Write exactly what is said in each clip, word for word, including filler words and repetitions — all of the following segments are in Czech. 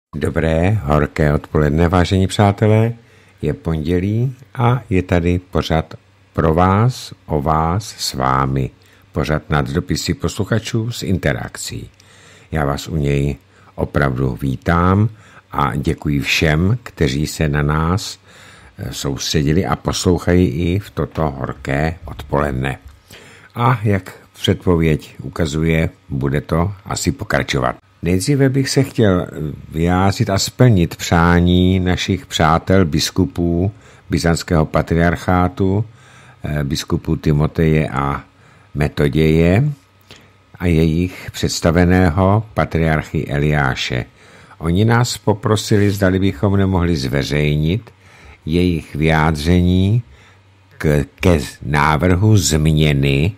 Dobré, horké odpoledne, vážení přátelé, je pondělí a je tady pořad pro vás, o vás, s vámi, pořad nad dopisy posluchačů s interakcí. Já vás u něj opravdu vítám a děkuji všem, kteří se na nás soustředili a poslouchají i v toto horké odpoledne. A jak předpověď ukazuje, bude to asi pokračovat. Nejdříve bych se chtěl vyjádřit a splnit přání našich přátel biskupů byzantského patriarchátu, biskupů Timoteje a Metoděje a jejich představeného patriarchy Eliáše. Oni nás poprosili, zdali bychom nemohli zveřejnit jejich vyjádření k, ke návrhu změny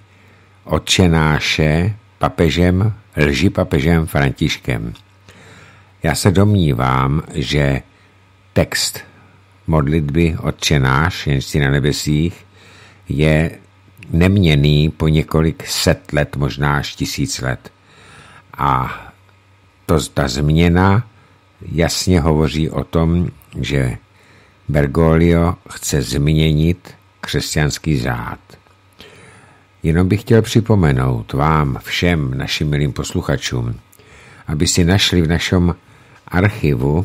otčenáše papežem, lži papežem Františkem. Já se domnívám, že text modlitby Otčenáš, jenž jsi na nebesích, je neměnný po několik set let, možná až tisíc let. A to, ta změna jasně hovoří o tom, že Bergoglio chce změnit křesťanský řád. Jenom bych chtěl připomenout vám, všem našim milým posluchačům, aby si našli v našem archivu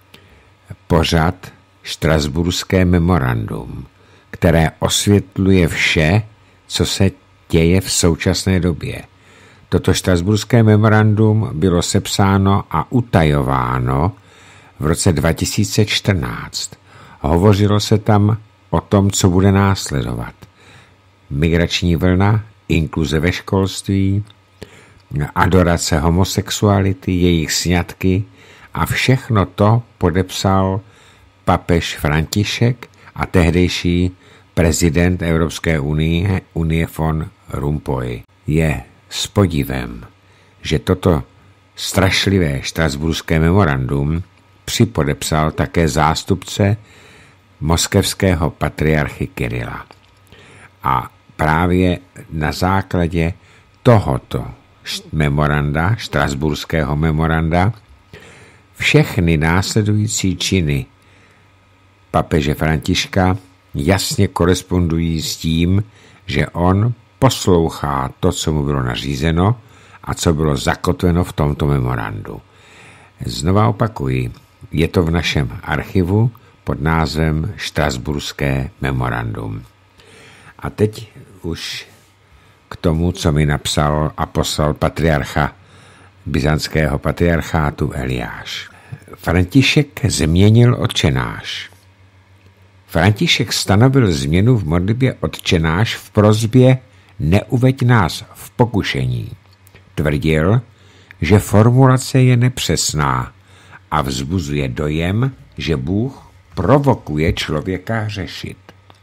pořad Štrasburské memorandum, které osvětluje vše, co se děje v současné době. Toto Štrasburské memorandum bylo sepsáno a utajováno v roce dva tisíce čtrnáct. Hovořilo se tam o tom, co bude následovat. Migrační vlna, inkluze ve školství, adorace homosexuality, jejich sňatky a všechno to podepsal papež František a tehdejší prezident Evropské unie, Unie von Rompuy. Je s podivem, že toto strašlivé štrasburské memorandum připodepsal také zástupce moskevského patriarchy Kirila. A právě na základě tohoto memoranda, štrasburského memoranda, všechny následující činy papeže Františka jasně korespondují s tím, že on poslouchá to, co mu bylo nařízeno a co bylo zakotveno v tomto memorandu. Znova opakuji, je to v našem archivu pod názvem Štrasburské memorandum. A teď už k tomu, co mi napsal a poslal patriarcha byzantského patriarchátu Eliáš. František změnil Otčenáš. František stanovil změnu v modlitbě Otčenáš v prosbě neuveď nás v pokušení. Tvrdil, že formulace je nepřesná a vzbuzuje dojem, že Bůh provokuje člověka hřešit.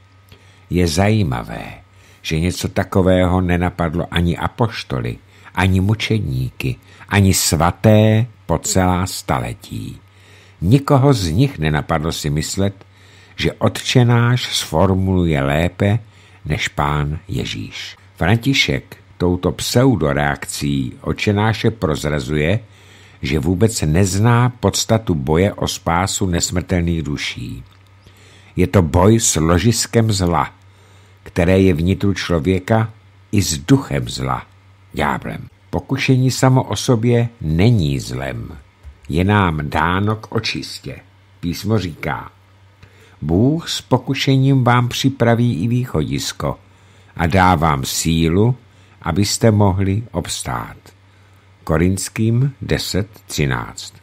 Je zajímavé, že něco takového nenapadlo ani apoštoly, ani mučedníky, ani svaté po celá staletí. Nikoho z nich nenapadlo si myslet, že Otčenáš sformuluje lépe než Pán Ježíš. František touto pseudoreakcí Otčenáše prozrazuje, že vůbec nezná podstatu boje o spásu nesmrtelných duší. Je to boj s ložiskem zla, které je vnitru člověka i s duchem zla, ďáblem. Pokušení samo o sobě není zlem, je nám dáno k očistě. Písmo říká, Bůh s pokušením vám připraví i východisko a dá vám sílu, abyste mohli obstát. Korinským deset třináct.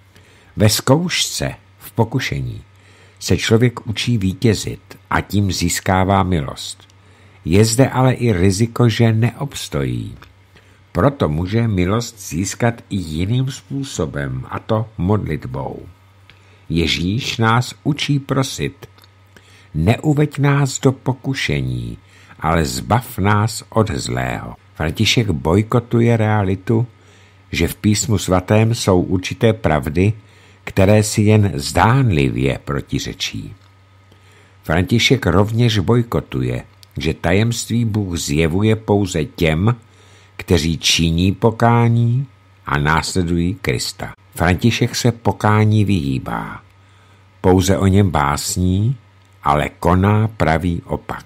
Ve zkoušce, v pokušení, se člověk učí vítězit a tím získává milost. Je zde ale i riziko, že neobstojí. Proto může milost získat i jiným způsobem, a to modlitbou. Ježíš nás učí prosit. Neuveď nás do pokušení, ale zbav nás od zlého. František bojkotuje realitu, že v písmu svatém jsou určité pravdy, které si jen zdánlivě protiřečí. František rovněž bojkotuje, že tajemství Bůh zjevuje pouze těm, kteří činí pokání a následují Krista. František se pokání vyhýbá. Pouze o něm básní, ale koná pravý opak.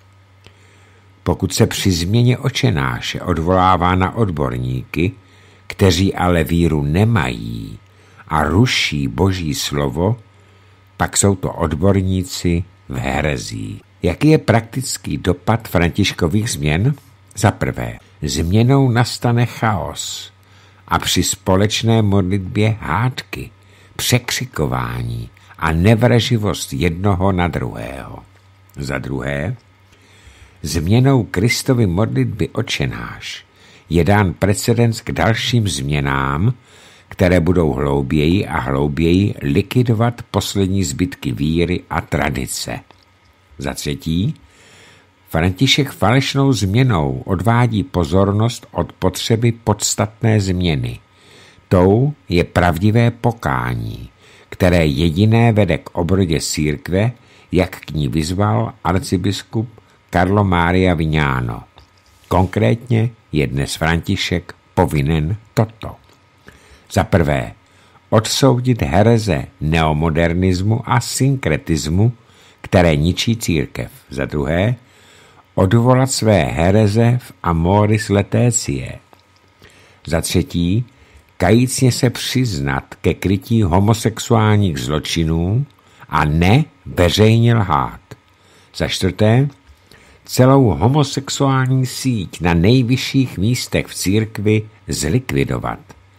Pokud se při změně očenáše odvolává na odborníky, kteří ale víru nemají a ruší Boží slovo, pak jsou to odborníci v herezí. Jaký je praktický dopad Františkových změn? Za prvé, změnou nastane chaos a při společné modlitbě hádky, překřikování a nevraživost jednoho na druhého. Za druhé, změnou Kristovy modlitby Otčenáš je dán precedens k dalším změnám, které budou hlouběji a hlouběji likvidovat poslední zbytky víry a tradice. Za třetí, František falešnou změnou odvádí pozornost od potřeby podstatné změny. Tou je pravdivé pokání, které jediné vede k obrodě církve, jak k ní vyzval arcibiskup Carlo Maria Vignano. Konkrétně je dnes František povinen toto. Za prvé, odsoudit hereze neomodernismu a synkretismu, které ničí církev. Za druhé, odvolat své hereze v amoris laetitia. Za třetí, kajícně se přiznat ke krytí homosexuálních zločinů a ne veřejně lhát. Za čtvrté, celou homosexuální síť na nejvyšších místech v církvi zlikvidovat.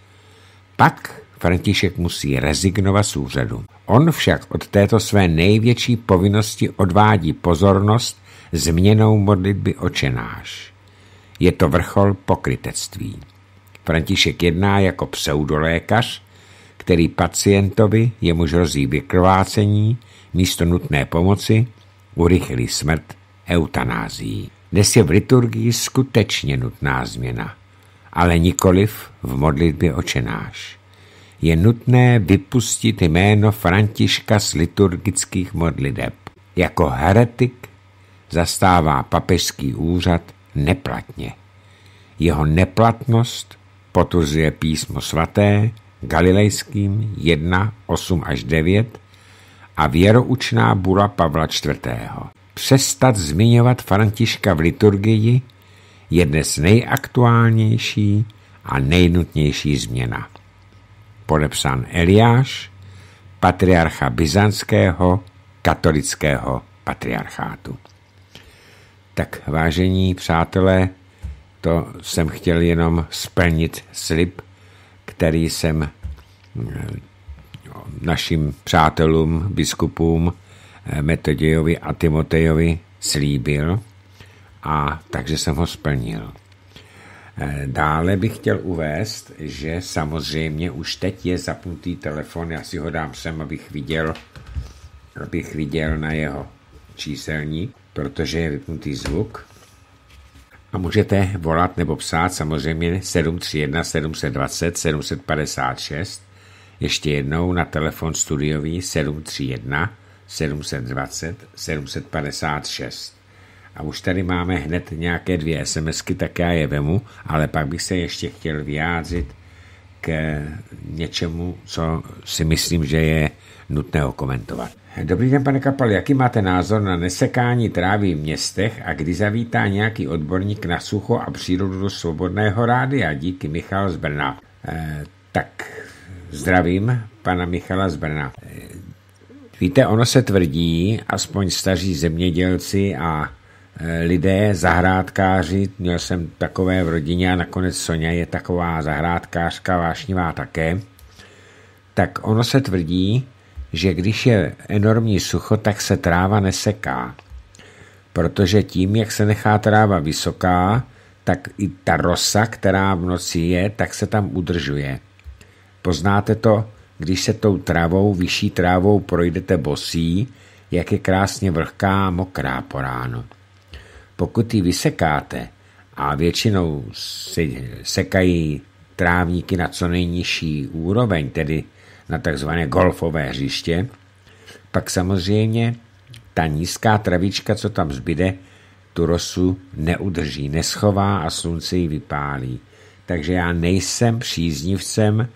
Pak František musí rezignovat z úřadu. On však od této své největší povinnosti odvádí pozornost změnou modlitby Otčenáš. Je to vrchol pokrytectví. František jedná jako pseudolékař, který pacientovi, jemuž hrozí vykrvácení, místo nutné pomoci urychlí smrt eutanázií. Dnes je v liturgii skutečně nutná změna, ale nikoliv v modlitbě Otčenáš. Je nutné vypustit jméno Františka z liturgických modliteb. Jako heretik zastává papežský úřad neplatně. Jeho neplatnost potvrzuje písmo svaté Galilejským jedna, osm až devět a věroučná bula Pavla čtvrtého. Přestat zmiňovat Františka v liturgii je dnes nejaktuálnější a nejnutnější změna. Podepsán Eliáš, patriarcha byzantského katolického patriarchátu. Tak, vážení přátelé, to jsem chtěl jenom splnit slib, který jsem našim přátelům, biskupům Metodějovi a Timotejovi slíbil, a takže jsem ho splnil. Dále bych chtěl uvést, že samozřejmě už teď je zapnutý telefon, já si ho dám sem, abych viděl, abych viděl na jeho číselník, protože je vypnutý zvuk. A můžete volat nebo psát samozřejmě sedm tři jedna sedm dva nula sedm pět šest, ještě jednou na telefon studiový sedm tři jedna sedm dva nula sedm pět šest. A už tady máme hned nějaké dvě SMSky, tak já je vemu, ale pak bych se ještě chtěl vyjádřit k něčemu, co si myslím, že je nutné komentovat. Dobrý den, pane Kapal, jaký máte názor na nesekání trávy v městech a kdy zavítá nějaký odborník na sucho a přírodu do Svobodného rádia? Díky, Michal z Brna. E, tak zdravím pana Michala z Brna. E, víte, ono se tvrdí, aspoň staří zemědělci a e, lidé, zahrádkáři, měl jsem takové v rodině a nakonec Soňa je taková zahrádkářka vášnivá také, tak ono se tvrdí, že když je enormní sucho, tak se tráva neseká. Protože tím, jak se nechá tráva vysoká, tak i ta rosa, která v noci je, tak se tam udržuje. Poznáte to, když se tou travou, vyšší trávou projdete bosí, jak je krásně vlhká a mokrá po ránu. Pokud ji vysekáte, a většinou se sekají trávníky na co nejnižší úroveň, tedy na takzvané golfové hřiště, pak samozřejmě ta nízká travička, co tam zbyde, tu rosu neudrží, neschová a slunce ji vypálí. Takže já nejsem příznivcem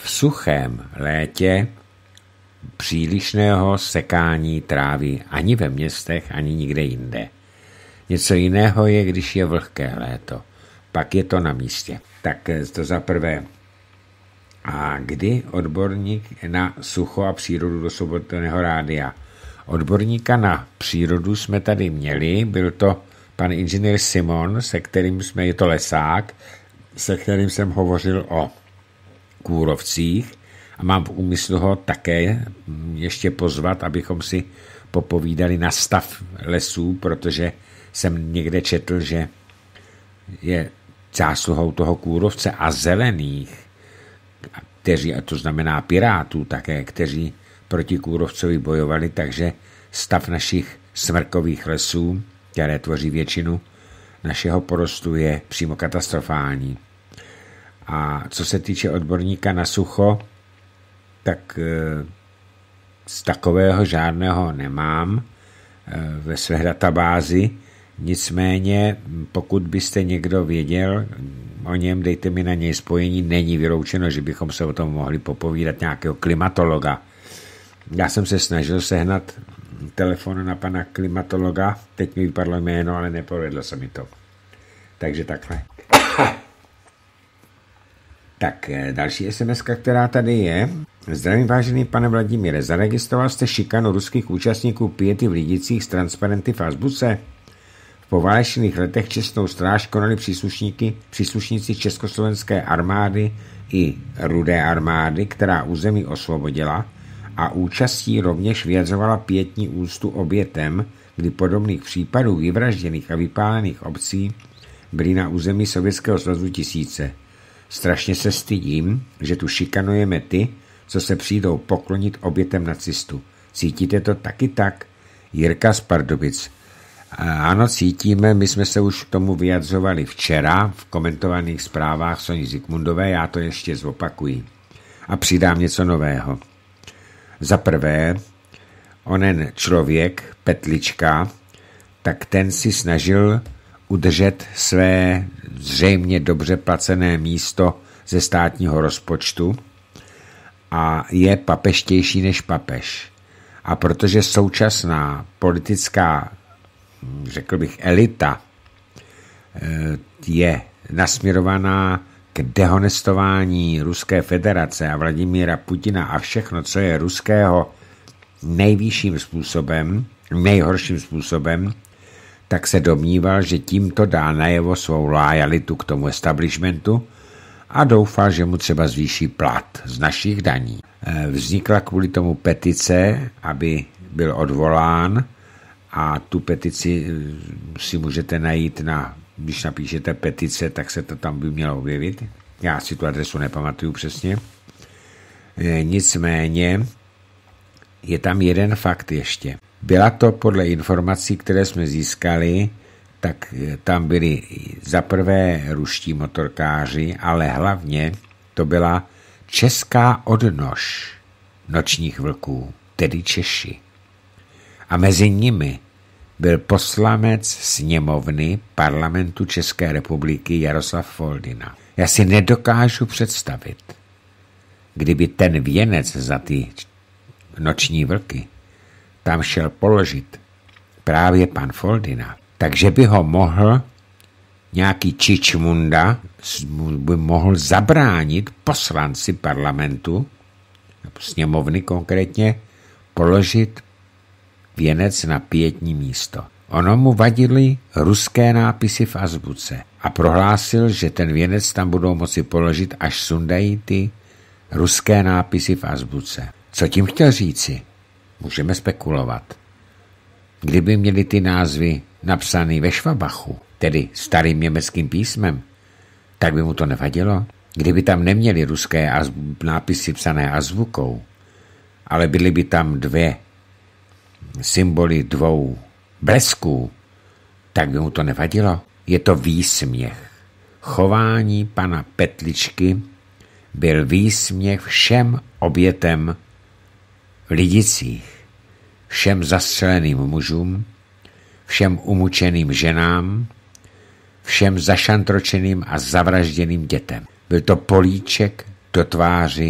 v suchém létě přílišného sekání trávy ani ve městech, ani nikde jinde. Něco jiného je, když je vlhké léto. Pak je to na místě. Tak to za prvé. A kdy odborník na sucho a přírodu do Svobodného rádia? Odborníka na přírodu jsme tady měli, byl to pan inženýr Simon, se kterým jsme, je to lesák, se kterým jsem hovořil o kůrovcích a mám v úmyslu ho také ještě pozvat, abychom si popovídali na stav lesů, protože jsem někde četl, že je zásluhou toho kůrovce a zelených, kteří, a to znamená pirátů také, kteří proti kůrovcovi bojovali, takže stav našich smrkových lesů, které tvoří většinu našeho porostu, je přímo katastrofální. A co se týče odborníka na sucho, tak z takového žádného nemám ve své databázi. Nicméně, pokud byste někdo věděl o něm, dejte mi na něj spojení. Není vyloučeno, že bychom se o tom mohli popovídat nějakého klimatologa. Já jsem se snažil sehnat telefon na pana klimatologa, teď mi vypadlo jméno, ale nepovedlo se mi to. Takže takhle. Tak další es em eska, která tady je. Zdravím, vážený pane Vladimíre, zaregistroval jste šikanu ruských účastníků piety v Lidicích s transparenty v azbuce? V poválečných letech čestnou stráž konali příslušníky, příslušníci československé armády i Rudé armády, která území osvobodila, a účastí rovněž vyjadřovala pietní úctu obětem, kdy podobných případů vyvražděných a vypálených obcí byly na území Sovětského svazu tisíce. Strašně se stydím, že tu šikanujeme ty, co se přijdou poklonit obětem nacistů. Cítíte to taky tak? Jirka z Pardubic. Ano, cítíme, my jsme se už k tomu vyjadřovali včera v komentovaných zprávách Soni Zikmundové, já to ještě zopakuji. A přidám něco nového. Za prvé, onen člověk, Petlička, tak ten si snažil udržet své zřejmě dobře placené místo ze státního rozpočtu a je papeštější než papež. A protože současná politická, řekl bych, elita je nasměrovaná k dehonestování Ruské federace a Vladimíra Putina a všechno, co je ruského, nejvyšším způsobem, nejhorším způsobem, tak se domníval, že tímto dá najevo svou lojalitu k tomu establishmentu a doufal, že mu třeba zvýší plat z našich daní. Vznikla kvůli tomu petice, aby byl odvolán, a tu petici si můžete najít na, když napíšete petice, tak se to tam by mělo objevit. Já si tu adresu nepamatuju přesně. Nicméně je tam jeden fakt ještě. Byla to podle informací, které jsme získali, tak tam byli za prvé ruští motorkáři, ale hlavně to byla česká odnož nočních vlků, tedy Češi. A mezi nimi byl poslanec sněmovny parlamentu České republiky Jaroslav Foldina. Já si nedokážu představit, kdyby ten věnec za ty noční vlky tam šel položit právě pan Foldina, takže by ho mohl nějaký čičmunda by mohl zabránit poslanci parlamentu, sněmovny konkrétně, položit věnec na pietní místo. Ono mu vadily ruské nápisy v azbuce a prohlásil, že ten věnec tam budou moci položit, až sundají ty ruské nápisy v azbuce. Co tím chtěl říci? Můžeme spekulovat. Kdyby měli ty názvy napsané ve Švabachu, tedy starým německým písmem, tak by mu to nevadilo. Kdyby tam neměli ruské nápisy psané azbukou, ale byly by tam dvě symboly dvou blesků, tak by mu to nevadilo. Je to výsměch. Chování pana Petličky byl výsměch všem obětem v Lidicích, všem zastřeleným mužům, všem umučeným ženám, všem zašantročeným a zavražděným dětem. Byl to políček do tváři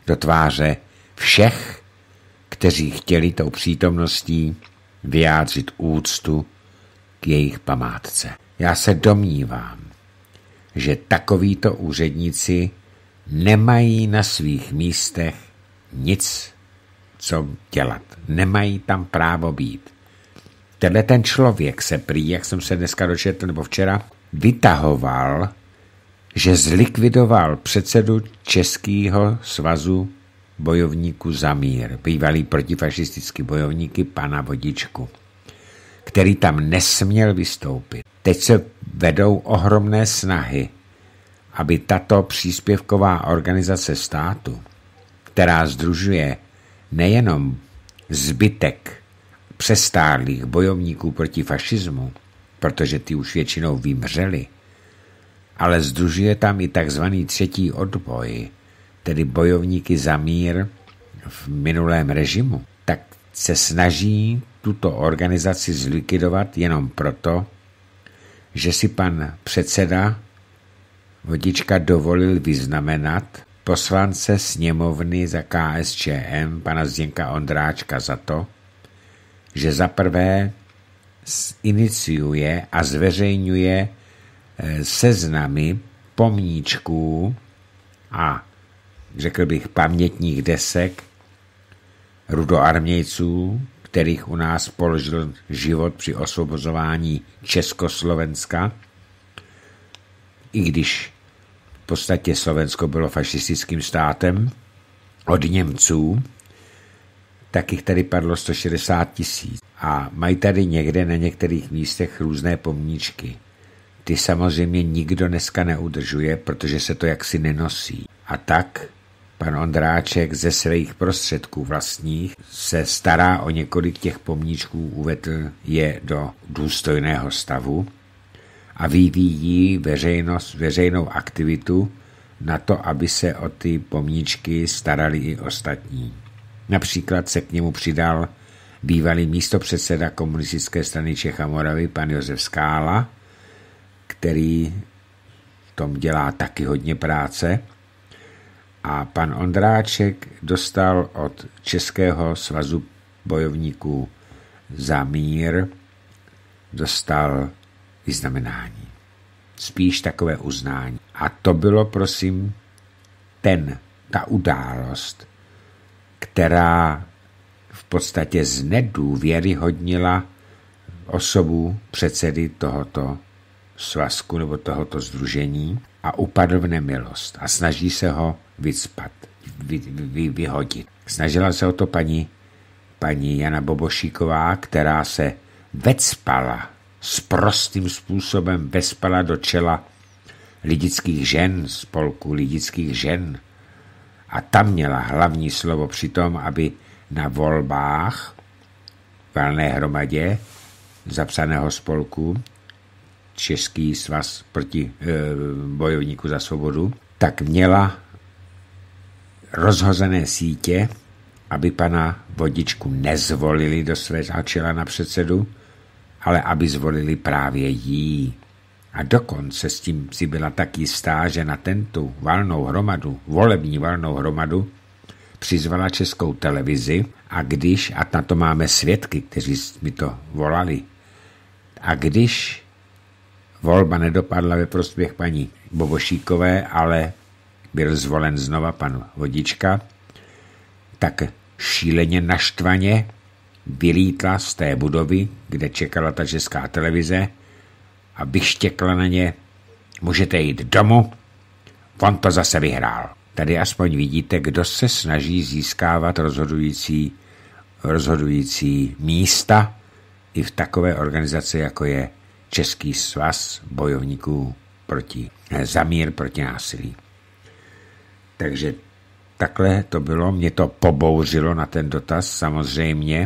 do tváře všech, kteří chtěli tou přítomností vyjádřit úctu k jejich památce. Já se domnívám, že takovýto úředníci nemají na svých místech nic, co dělat. Nemají tam právo být. Tenhle ten člověk se prý, jak jsem se dneska dočetl, nebo včera, vytahoval, že zlikvidoval předsedu Českého svazu bojovníků za mír, bývalý protifašistický bojovníky pana Vodičku, který tam nesměl vystoupit. Teď se vedou ohromné snahy, aby tato příspěvková organizace státu, která sdružuje nejenom zbytek přestárlých bojovníků proti fašismu, protože ty už většinou vymřeli, ale sdružuje tam i takzvaný třetí odboj, tedy bojovníky za mír v minulém režimu, tak se snaží tuto organizaci zlikvidovat jenom proto, že si pan předseda Vodička dovolil vyznamenat poslance sněmovny za K S Č M pana Zdeňka Ondráčka za to, že zaprvé iniciuje a zveřejňuje seznamy pomníčků a řekl bych pamětních desek rudoarmějců, kterých u nás položil život při osvobozování Československa, i když v podstatě Slovensko bylo fašistickým státem od Němců, tak jich tady padlo sto šedesát tisíc. A mají tady někde na některých místech různé pomníčky. Ty samozřejmě nikdo dneska neudržuje, protože se to jaksi nenosí. A tak pan Ondráček ze svých prostředků vlastních se stará o několik těch pomníčků, uvedl je do důstojného stavu a vyvíjí veřejnost, veřejnou aktivitu na to, aby se o ty pomníčky starali i ostatní. Například se k němu přidal bývalý místopředseda Komunistické strany Čech a Moravy, pan Josef Skála, který v tom dělá taky hodně práce. A pan Ondráček dostal od Českého svazu bojovníků za mír dostal vyznamenání. Spíš takové uznání. A to bylo, prosím, ten, ta událost, která v podstatě znedůvěryhodnila osobu předsedy tohoto svazku nebo tohoto sdružení a upadl v nemilost a snaží se ho vycpat, vy, vy, vyhodit. Snažila se o to paní, paní Jana Bobošíková, která se vecpala, sprostým způsobem vespala do čela lidických žen, spolku lidických žen. A tam měla hlavní slovo při tom, aby na volbách v valné hromadě zapsaného spolku Český svaz proti e, bojovníku za svobodu, tak měla rozhozené sítě, aby pana Vodičku nezvolili do svého čela na předsedu, ale aby zvolili právě jí. A dokonce s tím si byla tak jistá, že na tento valnou hromadu, volební valnou hromadu, přizvala Českou televizi a když, a na to máme svědky, kteří mi to volali, a když volba nedopadla ve prospěch paní Bobošíkové, ale byl zvolen znova pan Vodička, tak šíleně naštvaně vylítla z té budovy, kde čekala ta Česká televize a vyštěkla na ně: můžete jít domů, on to zase vyhrál. Tady aspoň vidíte, kdo se snaží získávat rozhodující, rozhodující místa i v takové organizaci, jako je Český svaz bojovníků proti, za mír proti násilí. Takže takhle to bylo. Mě to pobouřilo na ten dotaz, samozřejmě.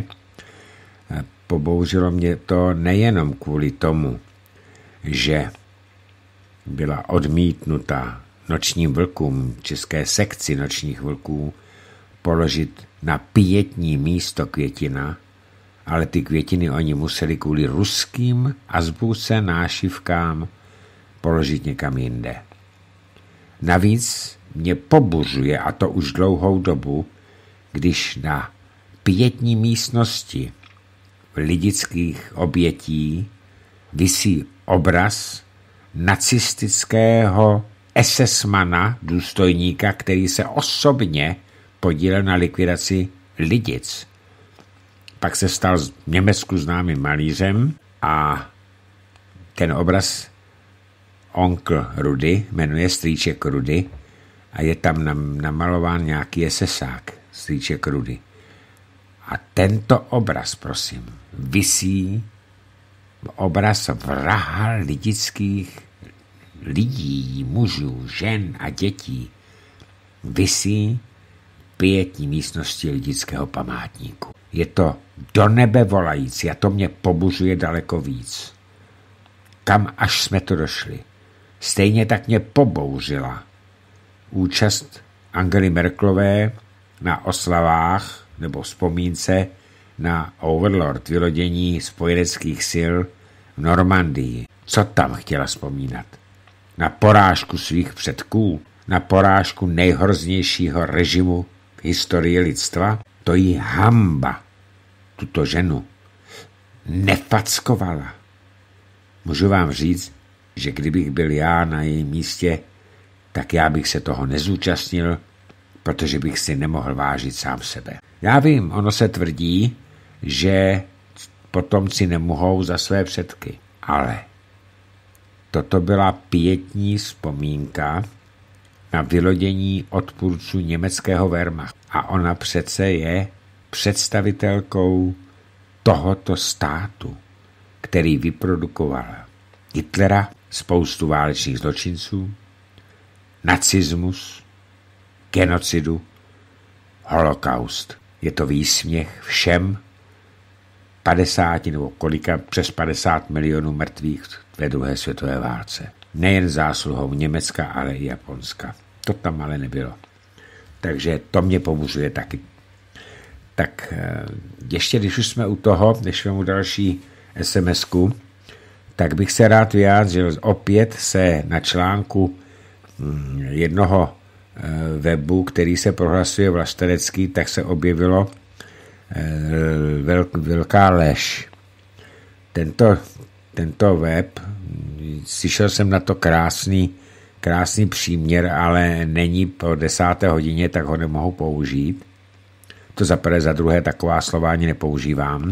Pobouřilo mě to nejenom kvůli tomu, že byla odmítnuta nočním vlkům, české sekci nočních vlků, položit na pietní místo květina, ale ty květiny oni museli kvůli ruským azbuce nášivkám položit někam jinde. Navíc mě pobuřuje, a to už dlouhou dobu, když na pietní místnosti lidických obětí visí obraz nacistického esesmana, důstojníka, který se osobně podílel na likvidaci Lidic. Pak se stal v Německu známým malířem a ten obraz Onkl Rudy, jmenuje Strýček Rudy a je tam namalován nějaký esesák, Strýček Rudy. A tento obraz, prosím, visí obraz vraha lidických lidí, mužů, žen a dětí. Visí pietní místnosti lidického památníku. Je to do nebe volající a to mě pobuřuje daleko víc. Kam až jsme to došli. Stejně tak mě pobouřila účast Angely Merkelové na oslavách nebo vzpomínce na Overlord, vylodění spojeneckých sil v Normandii. Co tam chtěla vzpomínat? Na porážku svých předků? Na porážku nejhroznějšího režimu v historii lidstva? To jí hamba tuto ženu nefackovala. Můžu vám říct, že kdybych byl já na jejím místě, tak já bych se toho nezúčastnil, protože bych si nemohl vážit sám sebe. Já vím, ono se tvrdí, že potomci nemohou za své předky, ale toto byla pietní vzpomínka na vylodění odpůrců německého Wehrmachtu. A ona přece je představitelkou tohoto státu, který vyprodukoval Hitlera, spoustu válečných zločinců, nacismus, genocidu, holokaust. Je to výsměch všem padesáti nebo kolika přes padesát milionů mrtvých ve druhé světové válce. Nejen zásluhou Německa, ale i Japonska. To tam ale nebylo. Takže to mě pobuřuje taky. Tak ještě když už jsme u toho, než mu další SMSku, tak bych se rád vyjádřil. Opět se na článku jednoho webu, který se prohlasuje vlastenecký, tak se objevilo velká lež. Tento, tento web, slyšel jsem na to krásný, krásný příměr, ale není po desáté hodině, tak ho nemohu použít. To za prvé, za druhé, taková slova ani nepoužívám.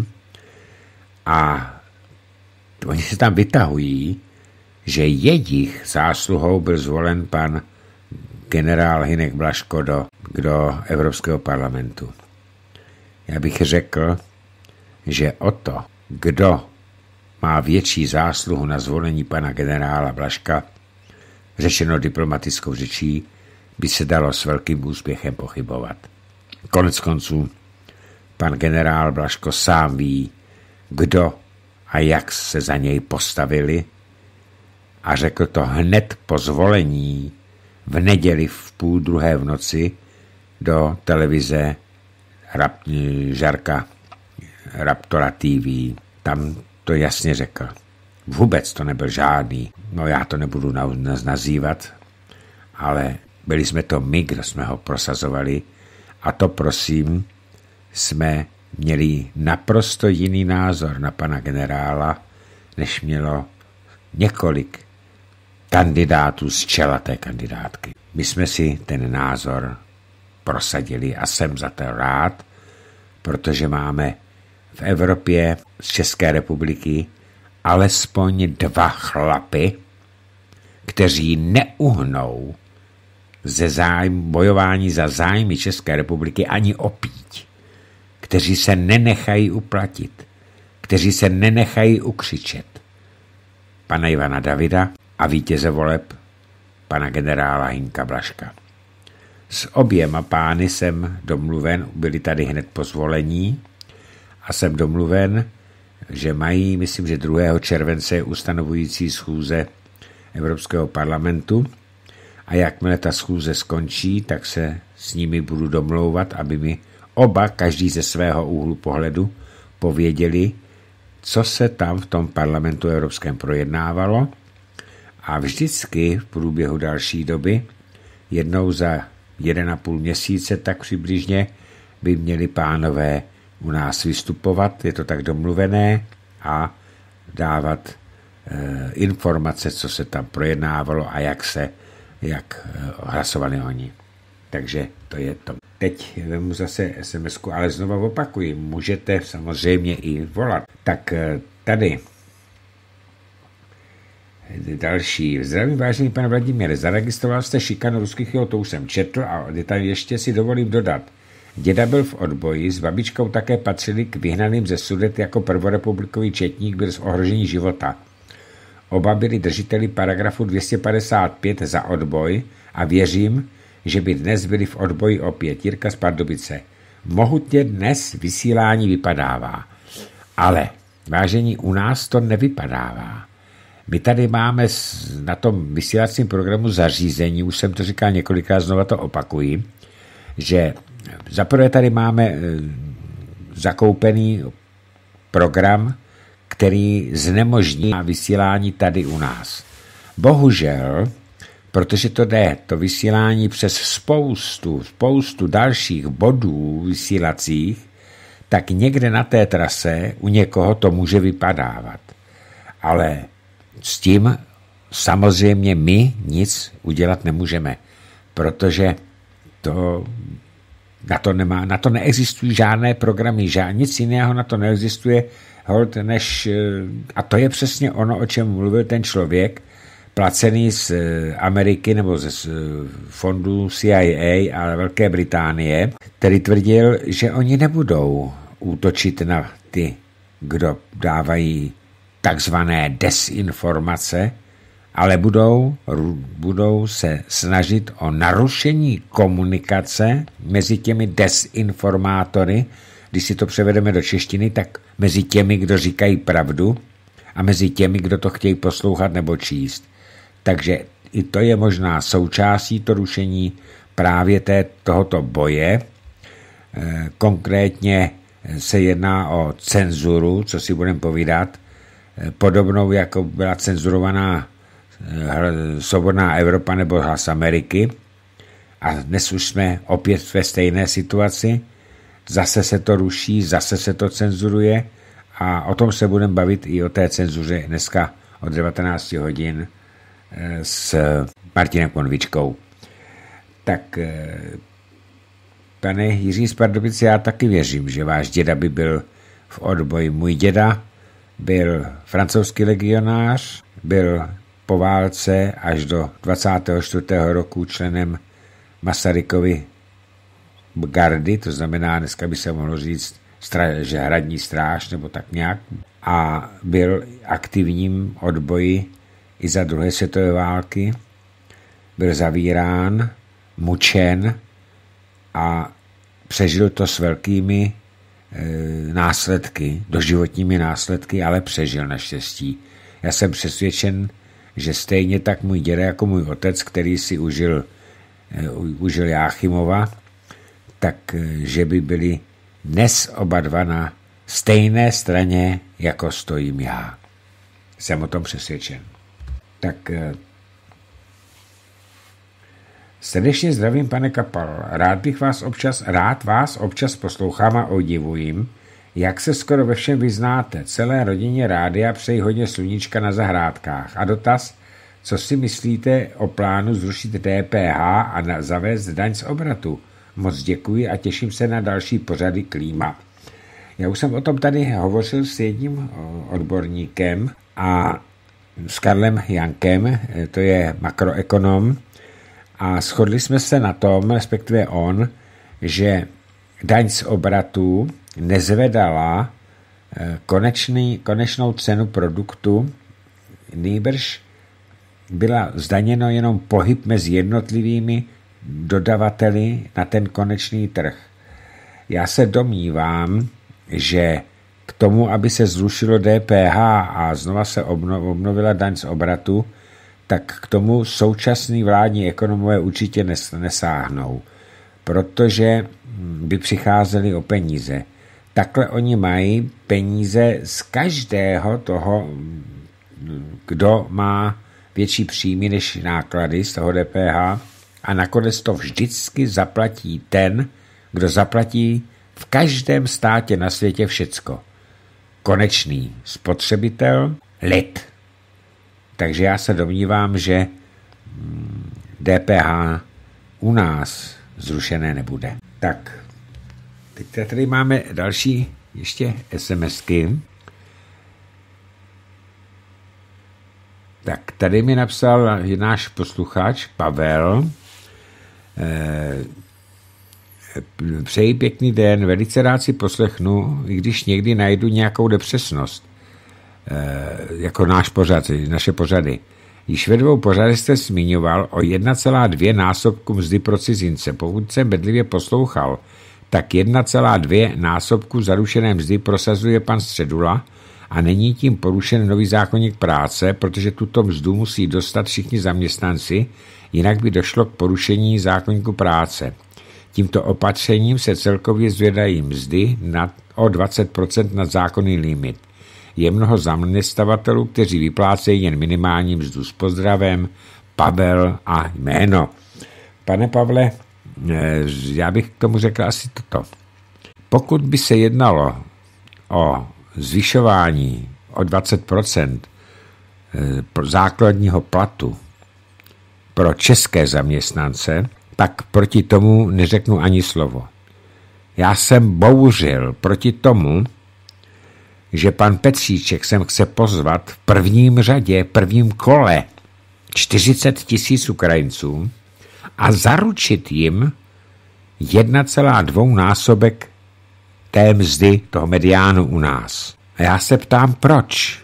A oni se tam vytahují, že jejich zásluhou byl zvolen pan generál Hynek Blažko do, do Evropského parlamentu. Já bych řekl, že o to, kdo má větší zásluhu na zvolení pana generála Blažka, řečeno diplomatickou řečí, by se dalo s velkým úspěchem pochybovat. Konec konců, pan generál Blažko sám ví, kdo a jak se za něj postavili a řekl to hned po zvolení v neděli v půl druhé v noci do televize Rap, Žarka Raptora T V. Tam to jasně řekl. Vůbec to nebyl žádný, no já to nebudu nazývat, ale byli jsme to my, kdo jsme ho prosazovali a to prosím jsme měli naprosto jiný názor na pana generála, než mělo několik kandidátů z čela té kandidátky. My jsme si ten názor prosadili a jsem za to rád, protože máme v Evropě z České republiky alespoň dva chlapy, kteří neuhnou ze zájmu, bojování za zájmy České republiky ani opít, kteří se nenechají uplatit, kteří se nenechají ukřičet. Pana Ivana Davida a vítěze voleb pana generála Hynka Blažka. S oběma pány jsem domluven, byli tady hned po zvolení a jsem domluven, že mají, myslím, že druhého července ustanovující schůze Evropského parlamentu a jakmile ta schůze skončí, tak se s nimi budu domlouvat, aby mi oba, každý ze svého úhlu pohledu, pověděli, co se tam v tom parlamentu evropském projednávalo a vždycky v průběhu další doby jednou za jeden a půl měsíce, tak přibližně by měli pánové u nás vystupovat, je to tak domluvené, a dávat e, informace, co se tam projednávalo a jak se, jak e, hlasovali oni. Takže to je to. Teď vemu zase es em esku, ale znovu opakuji, můžete samozřejmě i volat. Tak e, tady další. Zdravím, vážený pane Vladimíre, zaregistroval jste šikanu ruských, jo, to už jsem četl, a tady ještě si dovolím dodat. Děda byl v odboji, s babičkou také patřili k vyhnaným ze Sudet jako prvorepublikový četník bez ohrožení života. Oba byli držiteli paragrafu dvě stě padesát pět za odboj a věřím, že by dnes byli v odboji opět. Jirka z Pardubice. Mohutně dnes vysílání vypadává. Ale, vážení, u nás to nevypadává. My tady máme na tom vysílacím programu zařízení, už jsem to říkal několikrát, znova to opakuji, že zaprvé tady máme zakoupený program, který znemožní vysílání tady u nás. Bohužel, protože to jde, to vysílání přes spoustu, spoustu dalších bodů vysílacích, tak někde na té trase u někoho to může vypadávat. Ale s tím samozřejmě my nic udělat nemůžeme, protože to, na, to nemá, na to neexistují žádné programy, žád, nic jiného na to neexistuje, hold, než, a to je přesně ono, o čem mluvil ten člověk, placený z Ameriky nebo ze fondu C I A a Velké Británie, který tvrdil, že oni nebudou útočit na ty, kdo dávají takzvané desinformace, ale budou, budou se snažit o narušení komunikace mezi těmi desinformátory, když si to převedeme do češtiny, tak mezi těmi, kdo říkají pravdu, a mezi těmi, kdo to chtějí poslouchat nebo číst. Takže i to je možná součástí to rušení právě té, tohoto boje. E, konkrétně se jedná o cenzuru, co si budeme povídat, e, podobnou, jako byla cenzurovaná e, Svobodná Evropa nebo Hlas Ameriky. A dnes už jsme opět ve stejné situaci. Zase se to ruší, zase se to cenzuruje, a o tom se budeme bavit i o té cenzuře dneska od devatenáct hodin s Martinem Konvičkou. Tak, pane Jiří z Pardubice, já taky věřím, že váš děda by byl v odboji. Můj děda byl francouzský legionář, byl po válce až do dvacátého čtvrtého roku členem Masarykovy gardy, to znamená, dneska by se mohlo říct, že hradní stráž nebo tak nějak, a byl aktivním odboji i za druhé světové války, byl zavírán, mučen a přežil to s velkými e, následky, doživotními následky, ale přežil naštěstí. Já jsem přesvědčen, že stejně tak můj děda jako můj otec, který si užil, e, užil Jáchymova, tak že by byli dnes oba dva na stejné straně, jako stojím já. Jsem o tom přesvědčen. Tak srdečně zdravím, pane Kapal. Rád bych vás občas, rád vás občas poslouchám a odivuji, jak se skoro ve všem vyznáte. Celé rodině rádia přeji hodně sluníčka na zahrádkách. A dotaz, co si myslíte o plánu zrušit D P H a na, zavést daň z obratu? Moc děkuji a těším se na další pořady Klíma. Já už jsem o tom tady hovořil s jedním odborníkem, a s Karlem Jankem, to je makroekonom, a shodli jsme se na tom, respektive on, že daň z obratu nezvedala konečný, konečnou cenu produktu, nýbrž byla zdaněno jenom pohyb mezi jednotlivými dodavateli na ten konečný trh. Já se domnívám, že k tomu, aby se zrušilo D P H a znova se obnovila daň z obratu, tak k tomu současní vládní ekonomové určitě nesáhnou, protože by přicházeli o peníze. Takhle oni mají peníze z každého toho, kdo má větší příjmy než náklady z toho D P H, a nakonec to vždycky zaplatí ten, kdo zaplatí v každém státě na světě všecko. Konečný spotřebitel, lid. Takže já se domnívám, že D P H u nás zrušené nebude. Tak, teď tady máme další ještě SMSky. Tak, tady mi napsal náš posluchač Pavel. Eh, přeji pěkný den, velice rád si poslechnu, i když někdy najdu nějakou nepřesnost. Eh, jako náš pořad, naše pořady. Již ve dvou pořadech jste zmiňoval o jedna celá dvě násobku mzdy pro cizince. Pokud jsem bedlivě poslouchal, tak jedna celá dvě násobku zaručené mzdy prosazuje pan Středula a není tím porušen nový zákoník práce, protože tuto mzdu musí dostat všichni zaměstnanci, jinak by došlo k porušení zákoníku práce. Tímto opatřením se celkově zvedají mzdy nad, o dvacet procent nad zákonný limit. Je mnoho zaměstnavatelů, kteří vyplácejí jen minimální mzdu. S pozdravem, Pavel a jméno. Pane Pavle, já bych k tomu řekl asi toto. Pokud by se jednalo o zvyšování o dvacet procent základního platu pro české zaměstnance, tak proti tomu neřeknu ani slovo. Já jsem bouřil proti tomu, že pan Petříček sem chce pozvat v prvním řadě, prvním kole čtyřicet tisíc Ukrajinců a zaručit jim jedna celá dva násobek té mzdy, toho mediánu u nás. A já se ptám, proč?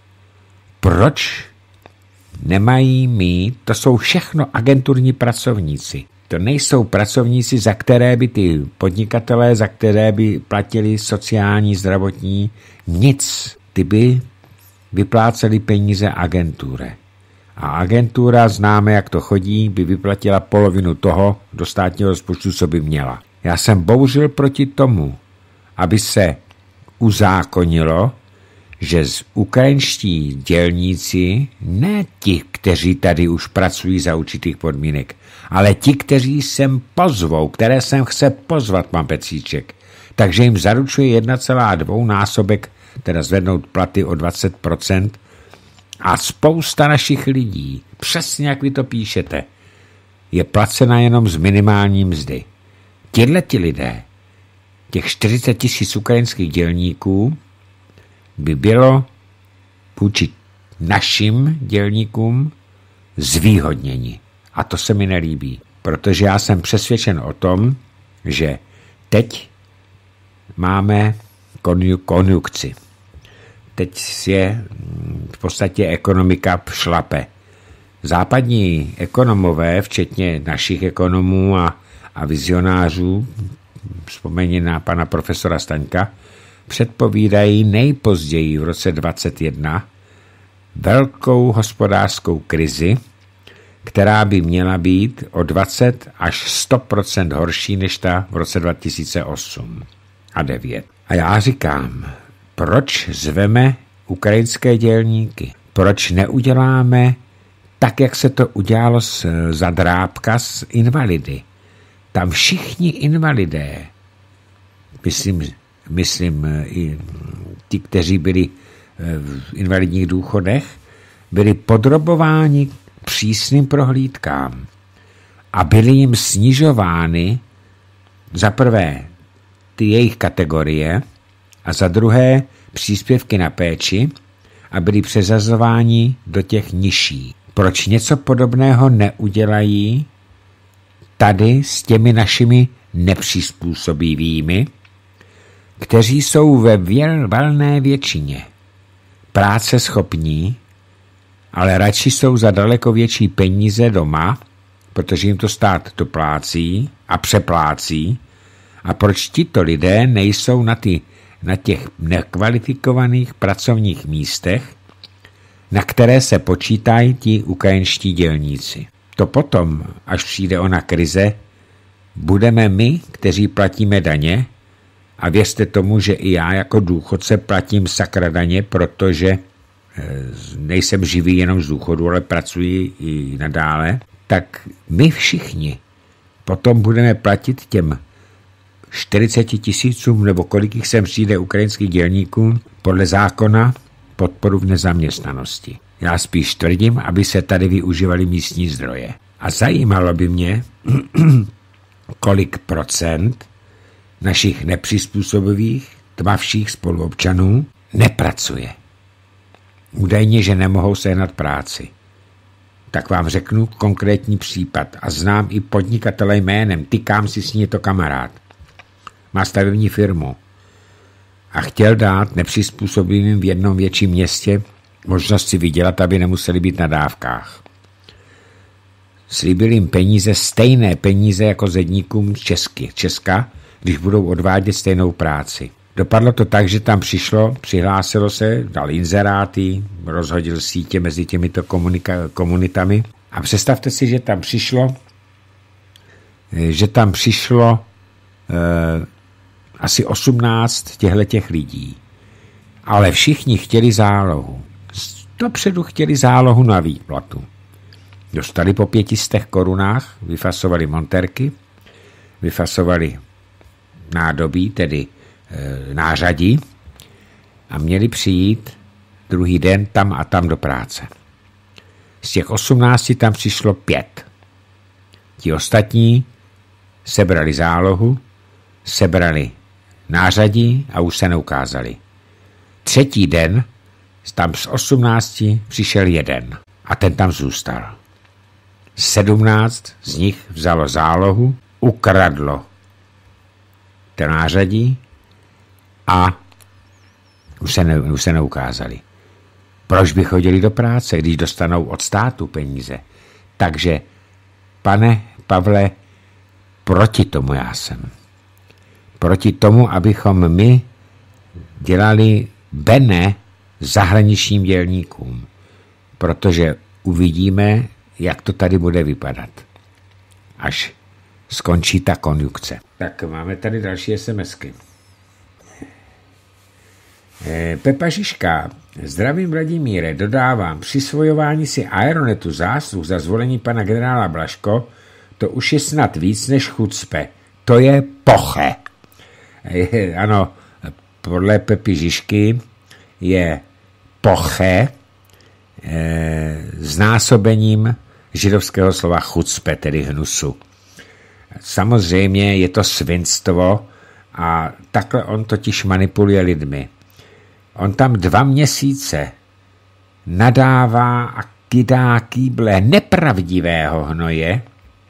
Proč nemají mít, to jsou všechno agenturní pracovníci. To nejsou pracovníci, za které by ty podnikatelé, za které by platili sociální, zdravotní, nic. Ty by vypláceli peníze agentuře. A agentura, známe, jak to chodí, by vyplatila polovinu toho do státního rozpočtu, co by měla. Já jsem bouřil proti tomu, aby se uzákonilo, že z ukrajinští dělníci, ne ti, kteří tady už pracují za určitých podmínek, ale ti, kteří sem pozvou, které sem chce pozvat pan Petříček, takže jim zaručuje jedna celá dva násobek, teda zvednout platy o dvacet procent a spousta našich lidí, přesně jak vy to píšete, je placena jenom z minimální mzdy. Tihleti lidé, těch čtyřicet tisíc ukrajinských dělníků, by bylo vůči našim dělníkům zvýhodněni. A to se mi nelíbí, protože já jsem přesvědčen o tom, že teď máme konjunkci. Teď je v podstatě ekonomika šlape. Západní ekonomové, včetně našich ekonomů a, a vizionářů, vzpomeň na pana profesora Staňka, předpovídají nejpozději v roce dvacet jedna velkou hospodářskou krizi, která by měla být o dvacet až sto procent horší než ta v roce dva tisíce osm a devět. A já říkám, proč zveme ukrajinské dělníky? Proč neuděláme tak, jak se to udělalo z Zadrábka s invalidy? Tam všichni invalidé, myslím, myslím i ti, kteří byli v invalidních důchodech, byli podrobováni přísným prohlídkám a byly jim snižovány za prvé ty jejich kategorie a za druhé příspěvky na péči a byli přeřazováni do těch nižší. Proč něco podobného neudělají tady s těmi našimi nepřizpůsobivými, kteří jsou ve valné většině práce schopní, ale radši jsou za daleko větší peníze doma, protože jim to stát doplácí a přeplácí. A proč tito lidé nejsou na, ty, na těch nekvalifikovaných pracovních místech, na které se počítají ti ukrajinští dělníci? To potom, až přijde ona krize, budeme my, kteří platíme daně, a věřte tomu, že i já jako důchodce platím sakra daně, protože nejsem živý jenom z důchodu, ale pracuji i nadále, tak my všichni potom budeme platit těm čtyřicet tisícům nebo kolik jich sem přijde ukrajinských dělníků podle zákona podporu v nezaměstnanosti. Já spíš tvrdím, aby se tady využívaly místní zdroje. A zajímalo by mě, kolik procent našich nepřizpůsobivých, tmavších spoluobčanů nepracuje. Údajně, že nemohou sehnat práci. Tak vám řeknu konkrétní případ a znám i podnikatele jménem, tykám si s ní, je to kamarád. Má stavební firmu a chtěl dát nepřizpůsobivým v jednom větším městě možnost si vydělat, aby nemuseli být na dávkách. Slíbil jim peníze, stejné peníze jako zedníkům z Česky, Česka, když budou odvádět stejnou práci. Dopadlo to tak, že tam přišlo, přihlásilo se, dal inzeráty, rozhodil sítě mezi těmito komunika- komunitami a představte si, že tam přišlo, že tam přišlo eh, asi osmnáct těchto lidí. Ale všichni chtěli zálohu. Dopředu chtěli zálohu na výplatu. Dostali po pětistech korunách, vyfasovali monterky, vyfasovali nádobí, tedy e, nářadí a měli přijít druhý den tam a tam do práce. Z těch osmnácti tam přišlo pět. Ti ostatní sebrali zálohu, sebrali nářadí a už se neukázali. Třetí den tam z osmnácti přišel jeden a ten tam zůstal. Sedmnáct z nich vzalo zálohu, ukradlo ten nářadí a už se, ne, už se neukázali. Proč by chodili do práce, když dostanou od státu peníze? Takže, pane Pavle, proti tomu já jsem. Proti tomu, abychom my dělali bene zahraničním dělníkům, protože uvidíme, jak to tady bude vypadat, až skončí ta konjunkce. Tak máme tady další SMSky. Pepa Žižka, zdravím Vladimíre, dodávám, přisvojování si Aeronetu zásluh za zvolení pana generála Blažko, to už je snad víc než chucpe. To je poche. Ano, podle Pepy Žižky je poche e, znásobením židovského slova chucpe, tedy hnusu. Samozřejmě je to svinstvo a takhle on totiž manipuluje lidmi. On tam dva měsíce nadává a kydá kýble nepravdivého hnoje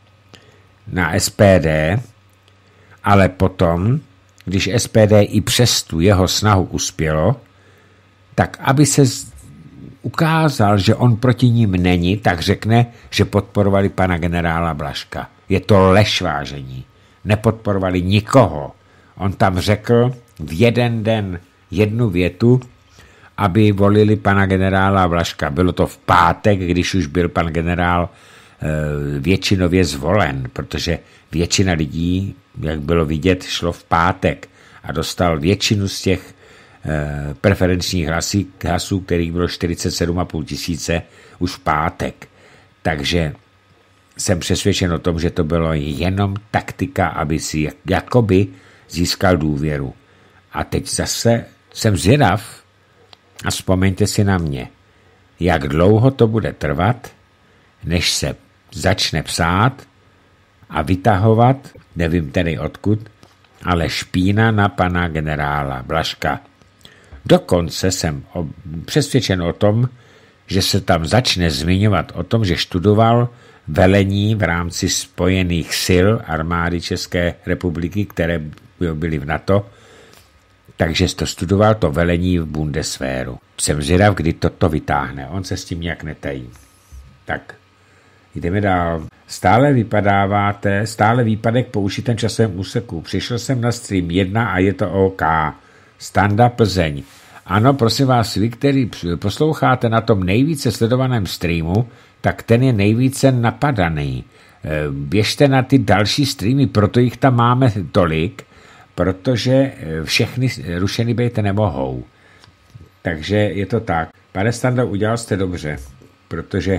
na S P D, ale potom, když S P D i přes tu jeho snahu uspělo, tak aby se ukázal, že on proti ním není, tak řekne, že podporovali pana generála Blažka. Je to lež, vážení. Nepodporovali nikoho. On tam řekl v jeden den jednu větu, aby volili pana generála Blažka. Bylo to v pátek, když už byl pan generál e, většinově zvolen, protože většina lidí, jak bylo vidět, šlo v pátek a dostal většinu z těch e, preferenčních hlasí, hlasů, kterých bylo čtyřicet sedm a půl tisíce, už v pátek. Takže jsem přesvědčen o tom, že to bylo jenom taktika, aby si jakoby získal důvěru. A teď zase jsem zvědav, a vzpomeňte si na mě, jak dlouho to bude trvat, než se začne psát a vytahovat, nevím tedy odkud, ale špína na pana generála Blažka. Dokonce jsem přesvědčen o tom, že se tam začne zmiňovat o tom, že študoval velení v rámci spojených sil armády České republiky, které byly v NATO, takže to studoval to velení v Bundeswehru. Jsem zvědav, kdy toto vytáhne. On se s tím nějak netají. Tak, jdeme dál. Stále vypadáváte, stále výpadek po užitém časovém úseku. Přišel jsem na stream jedna a je to OK. Standa Plzeň. Ano, prosím vás, vy, který posloucháte na tom nejvíce sledovaném streamu, tak ten je nejvíce napadaný. Běžte na ty další streamy, proto jich tam máme tolik, protože všechny rušeny být nemohou. Takže je to tak. Pane Stando, udělal jste dobře, protože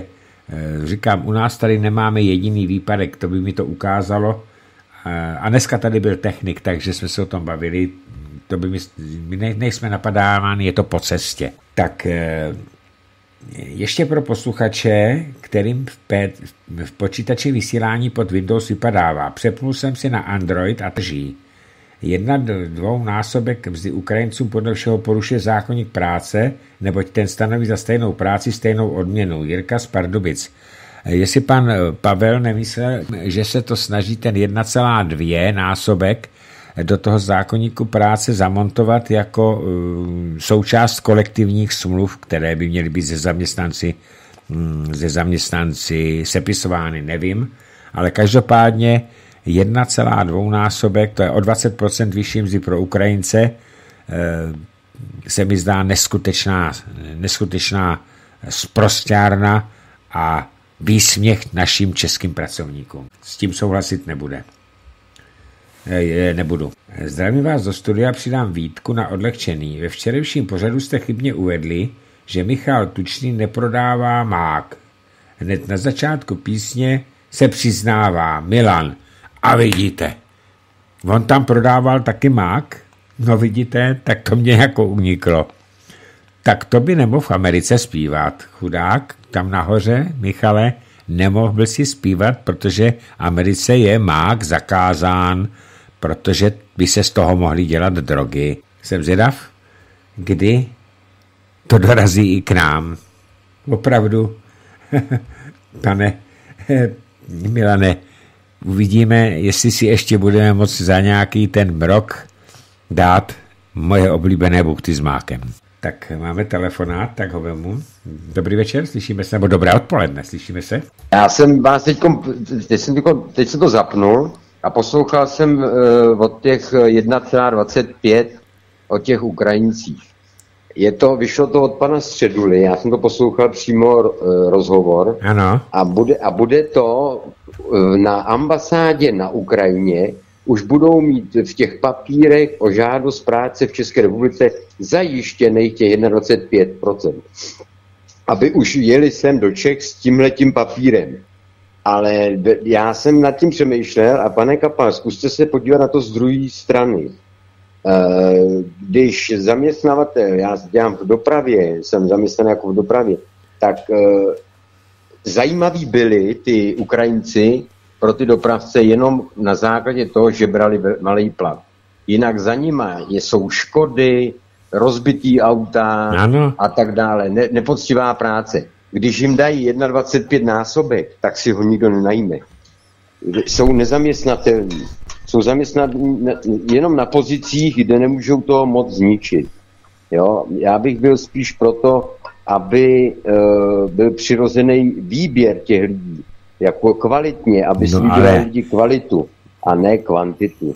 Říkám, u nás tady nemáme jediný výpadek, to by mi to ukázalo. A dneska tady byl technik, takže jsme se o tom bavili. To by mi, my nejsme napadáváni, je to po cestě. Tak ještě pro posluchače, kterým v, P, v počítači vysílání pod Windows vypadává. Přepnul jsem si na Android a drží. Jedna dvou násobek mzdy Ukrajincům podle všeho porušuje zákoník práce, neboť ten stanoví za stejnou práci stejnou odměnu. Jirka z Pardubic. Jestli pan Pavel nemyslel, že se to snaží ten jedna celá dvě násobek do toho zákoníku práce zamontovat jako uh, součást kolektivních smluv, které by měly být ze zaměstnanci, um, ze zaměstnanci sepisovány, nevím, ale každopádně jedna celá dvě násobek, to je o dvacet procent vyšší mzdy pro Ukrajince, uh, se mi zdá neskutečná, neskutečná sprosťárna a výsměch našim českým pracovníkům. S tím souhlasit nebude. Nebudu. Zdravím vás do studia, přidám výtku na odlehčený. Ve včerejším pořadu jste chybně uvedli, že Michal Tučný neprodává mák. Hned na začátku písně se přiznává Milan. A vidíte, on tam prodával taky mák? No vidíte, tak to mě jako uniklo. Tak to by nemohl v Americe zpívat. Chudák, tam nahoře, Michale, nemohl by si zpívat, protože Americe je mák zakázán, protože by se z toho mohly dělat drogy. Jsem zvědav, kdy to dorazí i k nám. Opravdu, pane Milane, uvidíme, jestli si ještě budeme moci za nějaký ten rok dát moje oblíbené buchty s mákem. Tak máme telefonát, tak ho vemu. Dobrý večer, slyšíme se, nebo dobré odpoledne, slyšíme se? Já jsem vás teď, teď, jsem, teď jsem to zapnul a poslouchal jsem uh, od těch jedna celá dvacet pět o těch Ukrajincích. Je to, vyšlo to od pana Středuly, já jsem to poslouchal přímo uh, rozhovor. Ano. A bude, a bude to uh, na ambasádě na Ukrajině, už budou mít v těch papírech o žádost práce v České republice zajištěných těch dvacet pět procent. Aby už jeli sem do Čech s tímhletím papírem. Ale já jsem nad tím přemýšlel a pane Kapal, zkuste se podívat na to z druhé strany. Když zaměstnavatel, já dělám v dopravě, jsem zaměstnaný jako v dopravě, tak zajímaví byli ty Ukrajinci pro ty dopravce jenom na základě toho, že brali malý plat. Jinak za nima jsou škody, rozbitý auta ano. A tak dále. Ne, nepoctivá práce. Když jim dají dvacet pět násobek, tak si ho nikdo nenajme. Jsou nezaměstnatelní. Jsou zaměstnaní jenom na pozicích, kde nemůžou toho moc zničit. Jo? Já bych byl spíš proto, aby uh, byl přirozený výběr těch lidí. Jako kvalitně, aby si no, udělali lidi kvalitu a ne kvantitu.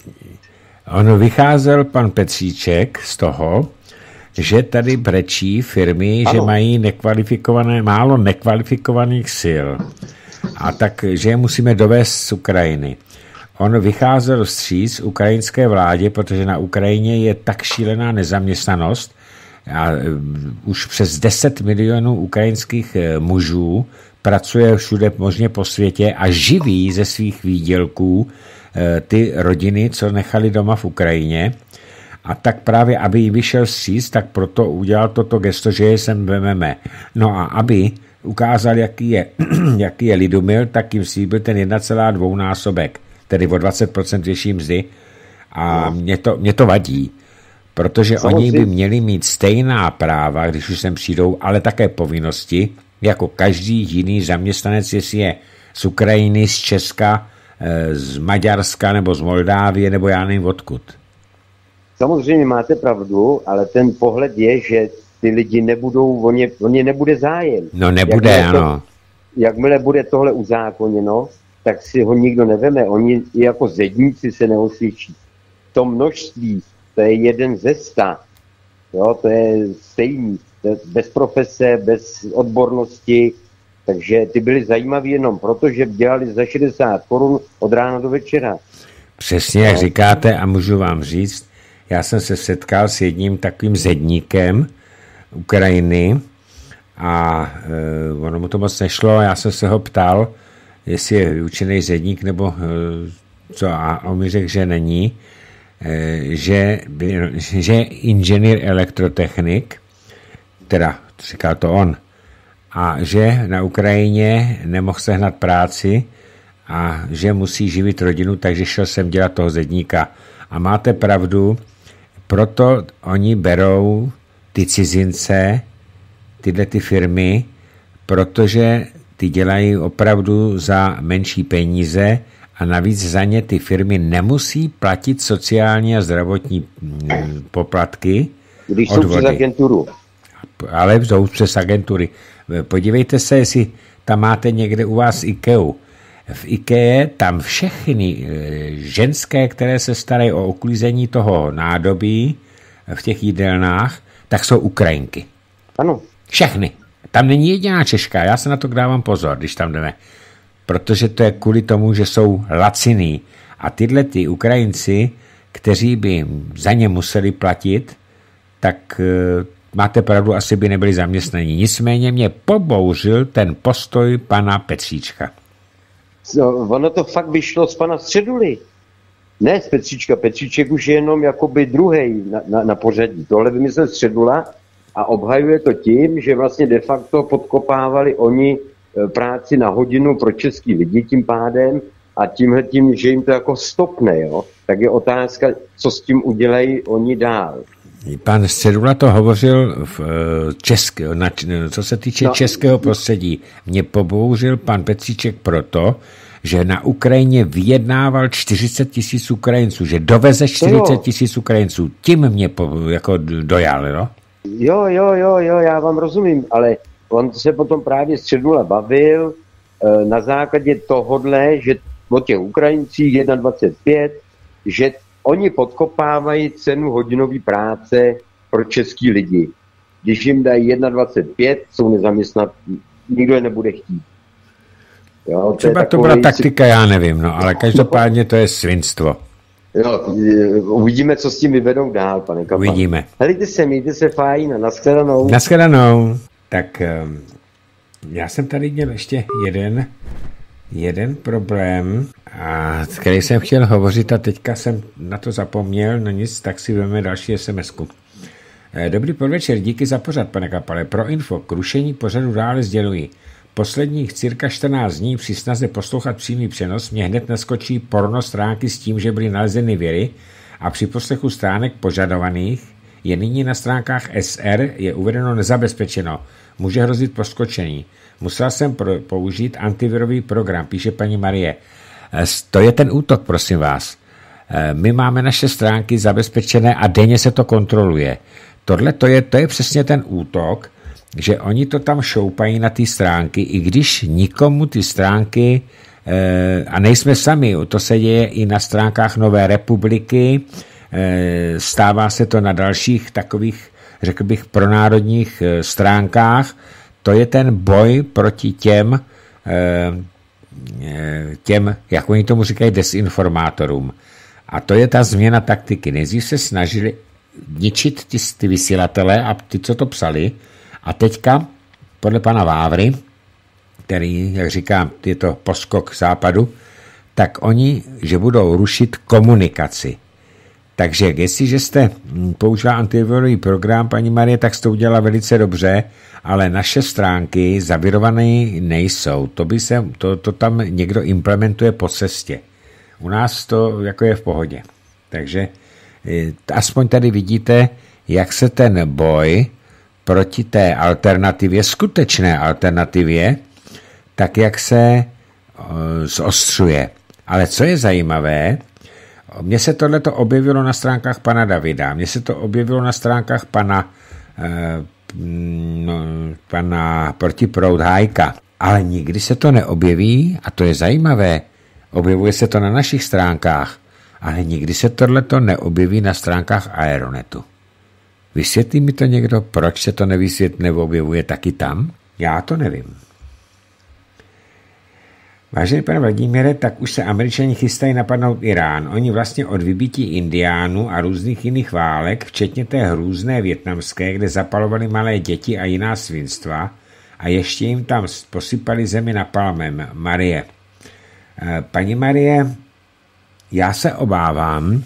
On vycházel pan Petříček z toho, že tady brečí firmy, ano. Že mají nekvalifikované, málo nekvalifikovaných sil a tak, že je musíme dovést z Ukrajiny. On vycházel vstříc ukrajinské vládě, protože na Ukrajině je tak šílená nezaměstnanost a už přes deset milionů ukrajinských mužů pracuje všude možně po světě a živí ze svých výdělků ty rodiny, co nechali doma v Ukrajině. A tak právě, aby jí vyšel vstříc, tak proto udělal toto gesto, že je sem vememe. No a aby ukázal, jaký je, jaký je Lidumil, tak jim slíbil ten jedna celá dvě násobek, tedy o dvacet procent větší mzdy. A no. mě, to, mě to vadí, protože Samozřejmě. Oni by měli mít stejná práva, když už sem přijdou, ale také povinnosti, jako každý jiný zaměstnanec, jestli je z Ukrajiny, z Česka, z Maďarska nebo z Moldávie, nebo já nevím odkud. Samozřejmě máte pravdu, ale ten pohled je, že ty lidi nebudou, on je, on je nebude zájem. No nebude, jakmile ano. To, jakmile bude tohle uzákoněno, tak si ho nikdo neveme. Oni jako zedníci se neosvědčí. To množství, to je jeden ze sta. Jo, to je stejný. Bez profese, bez odbornosti, takže ty byly zajímaví jenom proto, že dělali za šedesát korun od rána do večera. Přesně, jak no. říkáte, a můžu vám říct, já jsem se setkal s jedním takovým zedníkem Ukrajiny a e, ono mu to moc nešlo. Já jsem se ho ptal, jestli je vyučený zedník nebo e, co, a on mi řekl, že není, e, že, že je inženýr elektrotechnik, teda říkal to on, a že na Ukrajině nemohl sehnat práci a že musí živit rodinu, takže šel jsem dělat toho zedníka. A máte pravdu, proto oni berou ty cizince, tyhle ty firmy, protože ty dělají opravdu za menší peníze a navíc za ně ty firmy nemusí platit sociální a zdravotní poplatky. Když jsou přes agenturu. Ale jsou přes agentury. Podívejte se, jestli tam máte někde u vás IKEA. V IKEA tam všechny ženské, které se starají o uklízení toho nádobí v těch jídelnách, tak jsou Ukrajinky. Ano. Všechny. Tam není jediná Češka. Já se na to dávám pozor, když tam jdeme. Protože to je kvůli tomu, že jsou laciný. A tyhle ty Ukrajinci, kteří by za ně museli platit, tak máte pravdu, asi by nebyli zaměstnaní. Nicméně mě pobouřil ten postoj pana Petříčka. No, ono to fakt vyšlo z pana Středuly. Ne z Petříčka. Petříček už je jenom jakoby druhej na, na, na pořadí. Tohle vymyslel Středula a obhajuje to tím, že vlastně de facto podkopávali oni práci na hodinu pro český lidi tím pádem a tímhle tím, že jim to jako stopne, jo, tak je otázka, co s tím udělají oni dál. Pan Středula to hovořil v české, na, co se týče no. českého prostředí. Mě pobouřil pan Petříček proto, že na Ukrajině vyjednával čtyřicet tisíc Ukrajinců, že doveze čtyřicet tisíc Ukrajinců. Tím mě po, jako dojal, no? Jo, jo, jo, jo, já vám rozumím, ale on se potom právě Středula bavil e, na základě tohodle, že o těch Ukrajincích dvacet pět, že oni podkopávají cenu hodinové práce pro český lidi. Když jim dají dvacet pět, jsou nezaměstnaní, nikdo je nebude chtít. Jo, to třeba to byla taktika, já nevím, no, ale každopádně to je svinstvo. Jo, uvidíme, co s tím vyvedou dál, pane Kapan. Uvidíme. Helejte se, mějte se fajn a nashledanou. Nashledanou. Tak já jsem tady měl ještě jeden, jeden problém, a který jsem chtěl hovořit a teďka jsem na to zapomněl, no nic, tak si vezmeme další es em esku. Dobrý podvečer, díky za pořad, pane Kapale. Pro info, k rušení pořadu dále sděluji. Posledních cirka čtrnáct dní při snaze poslouchat přímý přenos mě hned naskočí porno stránky s tím, že byly nalezeny viry a při poslechu stránek požadovaných je nyní na stránkách es er je uvedeno nezabezpečeno. Může hrozit poskočení. Musel jsem pro, použít antivirový program, píše paní Marie. To je ten útok, prosím vás. My máme naše stránky zabezpečené a denně se to kontroluje. Tohle to je, to je přesně ten útok, že oni to tam šoupají na ty stránky, i když nikomu ty stránky, e, a nejsme sami, to se děje i na stránkách Nové republiky, e, stává se to na dalších takových, řekl bych, pronárodních e, stránkách, to je ten boj proti těm, e, těm, jak oni tomu říkají, desinformátorům. A to je ta změna taktiky. Nejdřív se snažili ničit ty, ty vysílatele a ty, co to psali, a teďka, podle pana Vávry, který, jak říkám, je to poskok západu, tak oni, že budou rušit komunikaci. Takže jestliže jste použila antivirový program, paní Marie, tak jste to udělala velice dobře, ale naše stránky zavirované nejsou. To, by se, to, to tam někdo implementuje po cestě. U nás to jako je v pohodě. Takže aspoň tady vidíte, jak se ten boj proti té alternativě, skutečné alternativě, tak jak se uh, zostřuje. Ale co je zajímavé, mně se tohleto objevilo na stránkách pana Davida, mně se to objevilo na stránkách pana, uh, no, pana Protiproud Hájka, ale nikdy se to neobjeví, a to je zajímavé, objevuje se to na našich stránkách, ale nikdy se tohleto neobjeví na stránkách Aeronetu. Vysvětlí mi to někdo, proč se to nevysvětlí nebo objevuje taky tam? Já to nevím. Vážený pane Vladimíre, tak už se Američani chystají napadnout Irán. Oni vlastně od vybití indiánů a různých jiných válek, včetně té hrůzné vietnamské, kde zapalovali malé děti a jiná svinstva, a ještě jim tam posypali zemi napalmem. Marie. Paní Marie, já se obávám,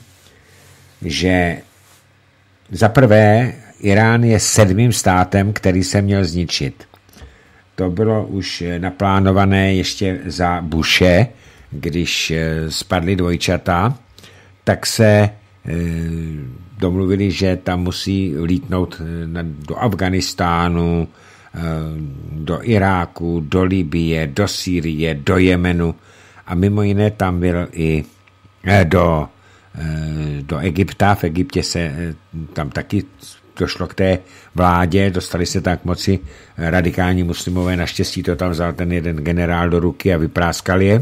že za prvé Irán je sedmým státem, který se měl zničit. To bylo už naplánované ještě za Bushe, když spadly dvojčata, tak se domluvili, že tam musí lítnout do Afganistánu, do Iráku, do Libye, do Sýrie, do Jemenu a mimo jiné tam byl i do, do Egypta. V Egyptě se tam taky došlo k té vládě, dostali se tak k moci radikální muslimové, naštěstí to tam vzal ten jeden generál do ruky a vypráskal je.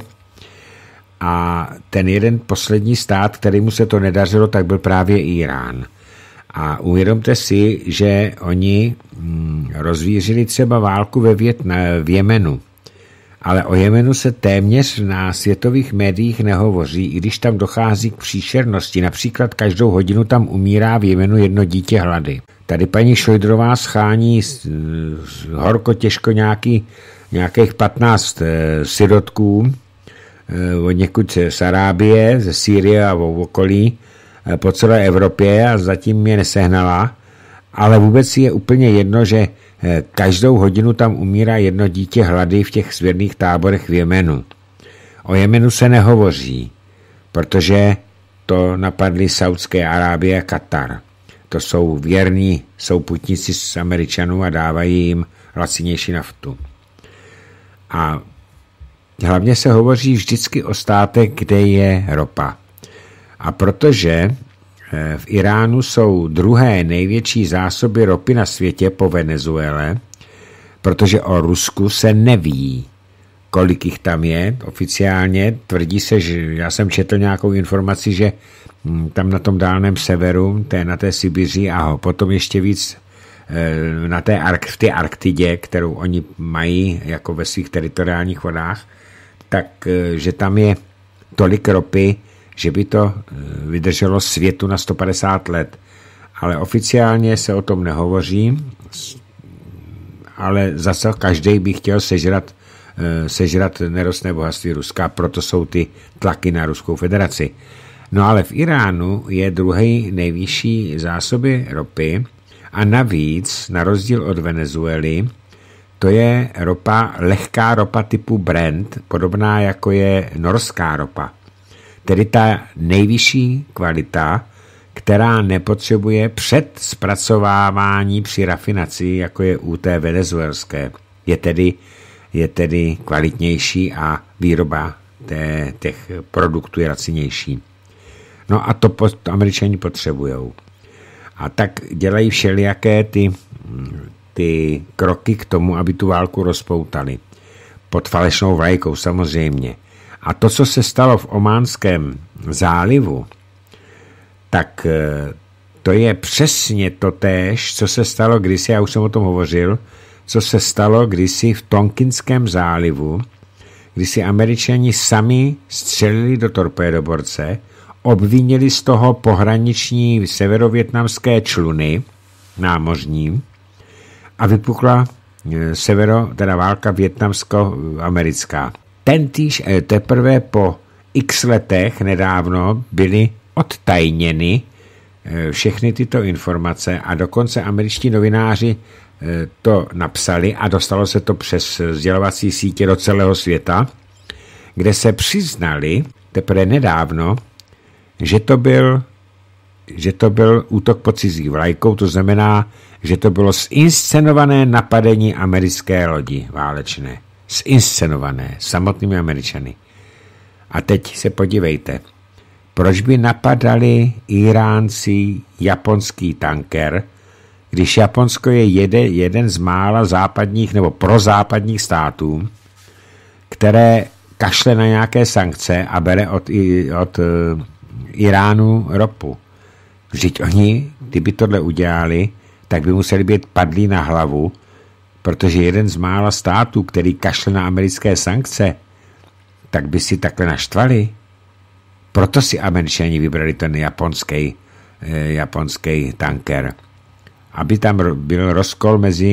A ten jeden poslední stát, kterému se to nedařilo, tak byl právě Irán. A uvědomte si, že oni hm, rozvířili třeba válku ve Větna, v Jemenu. Ale o Jemenu se téměř na světových médiích nehovoří, i když tam dochází k příšernosti. Například každou hodinu tam umírá v Jemenu jedno dítě hlady. Tady paní Šojdrová schání horko těžko nějaký, nějakých patnáct e, sirotků e, od někud z Arábie, ze Sýrie a v okolí e, po celé Evropě a zatím je nesehnala. Ale vůbec je úplně jedno, že e, každou hodinu tam umírá jedno dítě hlady v těch svěrných táborech v Jemenu. O Jemenu se nehovoří, protože to napadly Saudské Arábie a Katar. To jsou věrní souputníci z Američanů a dávají jim lacinější naftu. A hlavně se hovoří vždycky o státech, kde je ropa. A protože v Iránu jsou druhé největší zásoby ropy na světě po Venezuele, protože o Rusku se neví, kolik jich tam je. Oficiálně tvrdí se, že já jsem četl nějakou informaci, že tam na tom dálném severu, té, na té Sibiři a potom ještě víc na té, v té Arktidě, kterou oni mají jako ve svých teritoriálních vodách, tak že tam je tolik ropy, že by to vydrželo světu na sto padesát let. Ale oficiálně se o tom nehovoří, ale zase každý by chtěl sežrat, sežrat nerostné bohatství Ruska, proto jsou ty tlaky na Ruskou federaci. No ale v Iránu je druhý nejvyšší zásoby ropy a navíc, na rozdíl od Venezuely, to je ropa, lehká ropa typu Brent, podobná jako je norská ropa. Tedy ta nejvyšší kvalita, která nepotřebuje před zpracovávání při rafinaci, jako je u té venezuelské. Je tedy, je tedy kvalitnější a výroba té, těch produktů je lacinější. No a to, to Američani potřebujou. A tak dělají všelijaké ty, ty kroky k tomu, aby tu válku rozpoutali. Pod falešnou vlajkou samozřejmě. A to, co se stalo v Ománském zálivu, tak to je přesně to též, co se stalo kdysi, já už jsem o tom hovořil, co se stalo kdysi v Tonkinském zálivu, kdy si Američani sami střelili do torpédoborce, obvinili z toho pohraniční severovětnamské čluny námořní a vypukla severo, teda válka vietnamsko-americká. Tentýž teprve po x letech nedávno byly odtajněny všechny tyto informace a dokonce američtí novináři to napsali a dostalo se to přes sdělovací sítě do celého světa, kde se přiznali teprve nedávno, že to byl, že to byl útok pod cizí vlajkou, to znamená, že to bylo zinscenované napadení americké lodi válečné. Zinscenované samotnými Američany. A teď se podívejte, proč by napadali Iránci japonský tanker, když Japonsko je jede, jeden z mála západních nebo prozápadních států, které kašle na nějaké sankce a bere od, od uh, Iránu ropu. Vždyť oni, kdyby tohle udělali, tak by museli být padlí na hlavu, protože jeden z mála států, který kašle na americké sankce, tak by si takhle naštvali. Proto si Američani vybrali ten japonský, eh, japonský tanker. Aby tam byl rozkol mezi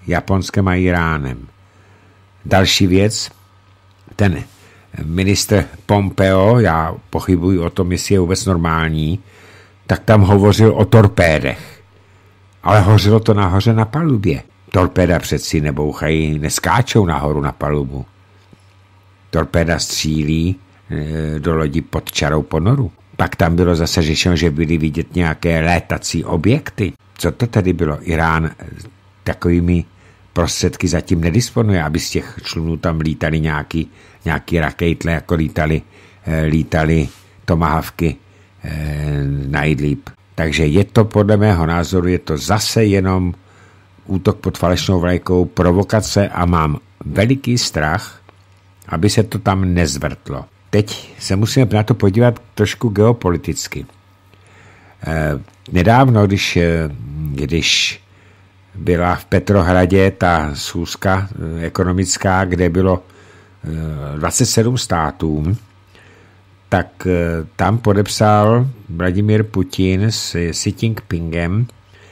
Japonskem a Iránem. Další věc, ten ministr Pompeo, já pochybuji o tom, jestli je vůbec normální, tak tam hovořil o torpédech. Ale hořilo to nahoře na palubě. Torpéda přeci nebouchají, neskáčou nahoru na palubu. Torpéda střílí e, do lodi pod čarou ponoru. Pak tam bylo zase řečeno, že byly vidět nějaké létací objekty. Co to tedy bylo? Irán takovými prostředky zatím nedisponuje, aby z těch člunů tam lítali nějaký, nějaký rakejtle, jako lítali, e, lítali tomahawky e, na Idlib. Takže je to podle mého názoru, je to zase jenom útok pod falešnou vlajkou, provokace a mám veliký strach, aby se to tam nezvrtlo. Teď se musíme na to podívat trošku geopoliticky. E, nedávno, když, když byla v Petrohradě ta schůzka ekonomická, kde bylo dvacet sedm států, tak tam podepsal Vladimír Putin s Xi Jinpingem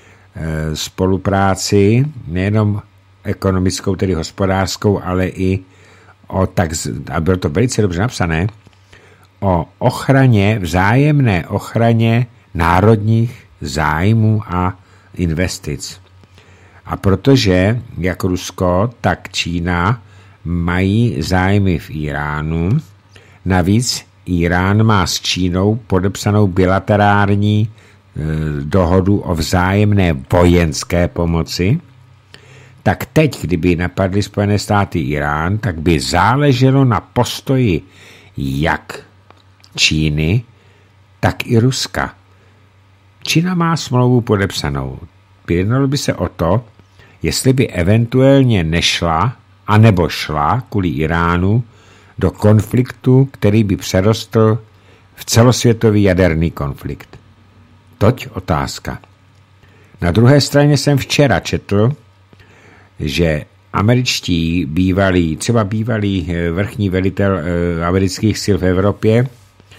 spolupráci nejenom ekonomickou, tedy hospodářskou, ale i o tak, a bylo to velice dobře napsané, o ochraně, vzájemné ochraně národních zájmů a investic. A protože jak Rusko, tak Čína mají zájmy v Iránu, navíc Irán má s Čínou podepsanou bilaterální e, dohodu o vzájemné vojenské pomoci, tak teď, kdyby napadly Spojené státy Irán, tak by záleželo na postoji jak Číny, tak i Ruska. Čína má smlouvu podepsanou. Jednalo by se o to, jestli by eventuálně nešla, anebo šla kvůli Iránu do konfliktu, který by přerostl v celosvětový jaderný konflikt. Toť otázka. Na druhé straně jsem včera četl, že američtí bývalí, třeba bývalý vrchní velitel amerických sil v Evropě,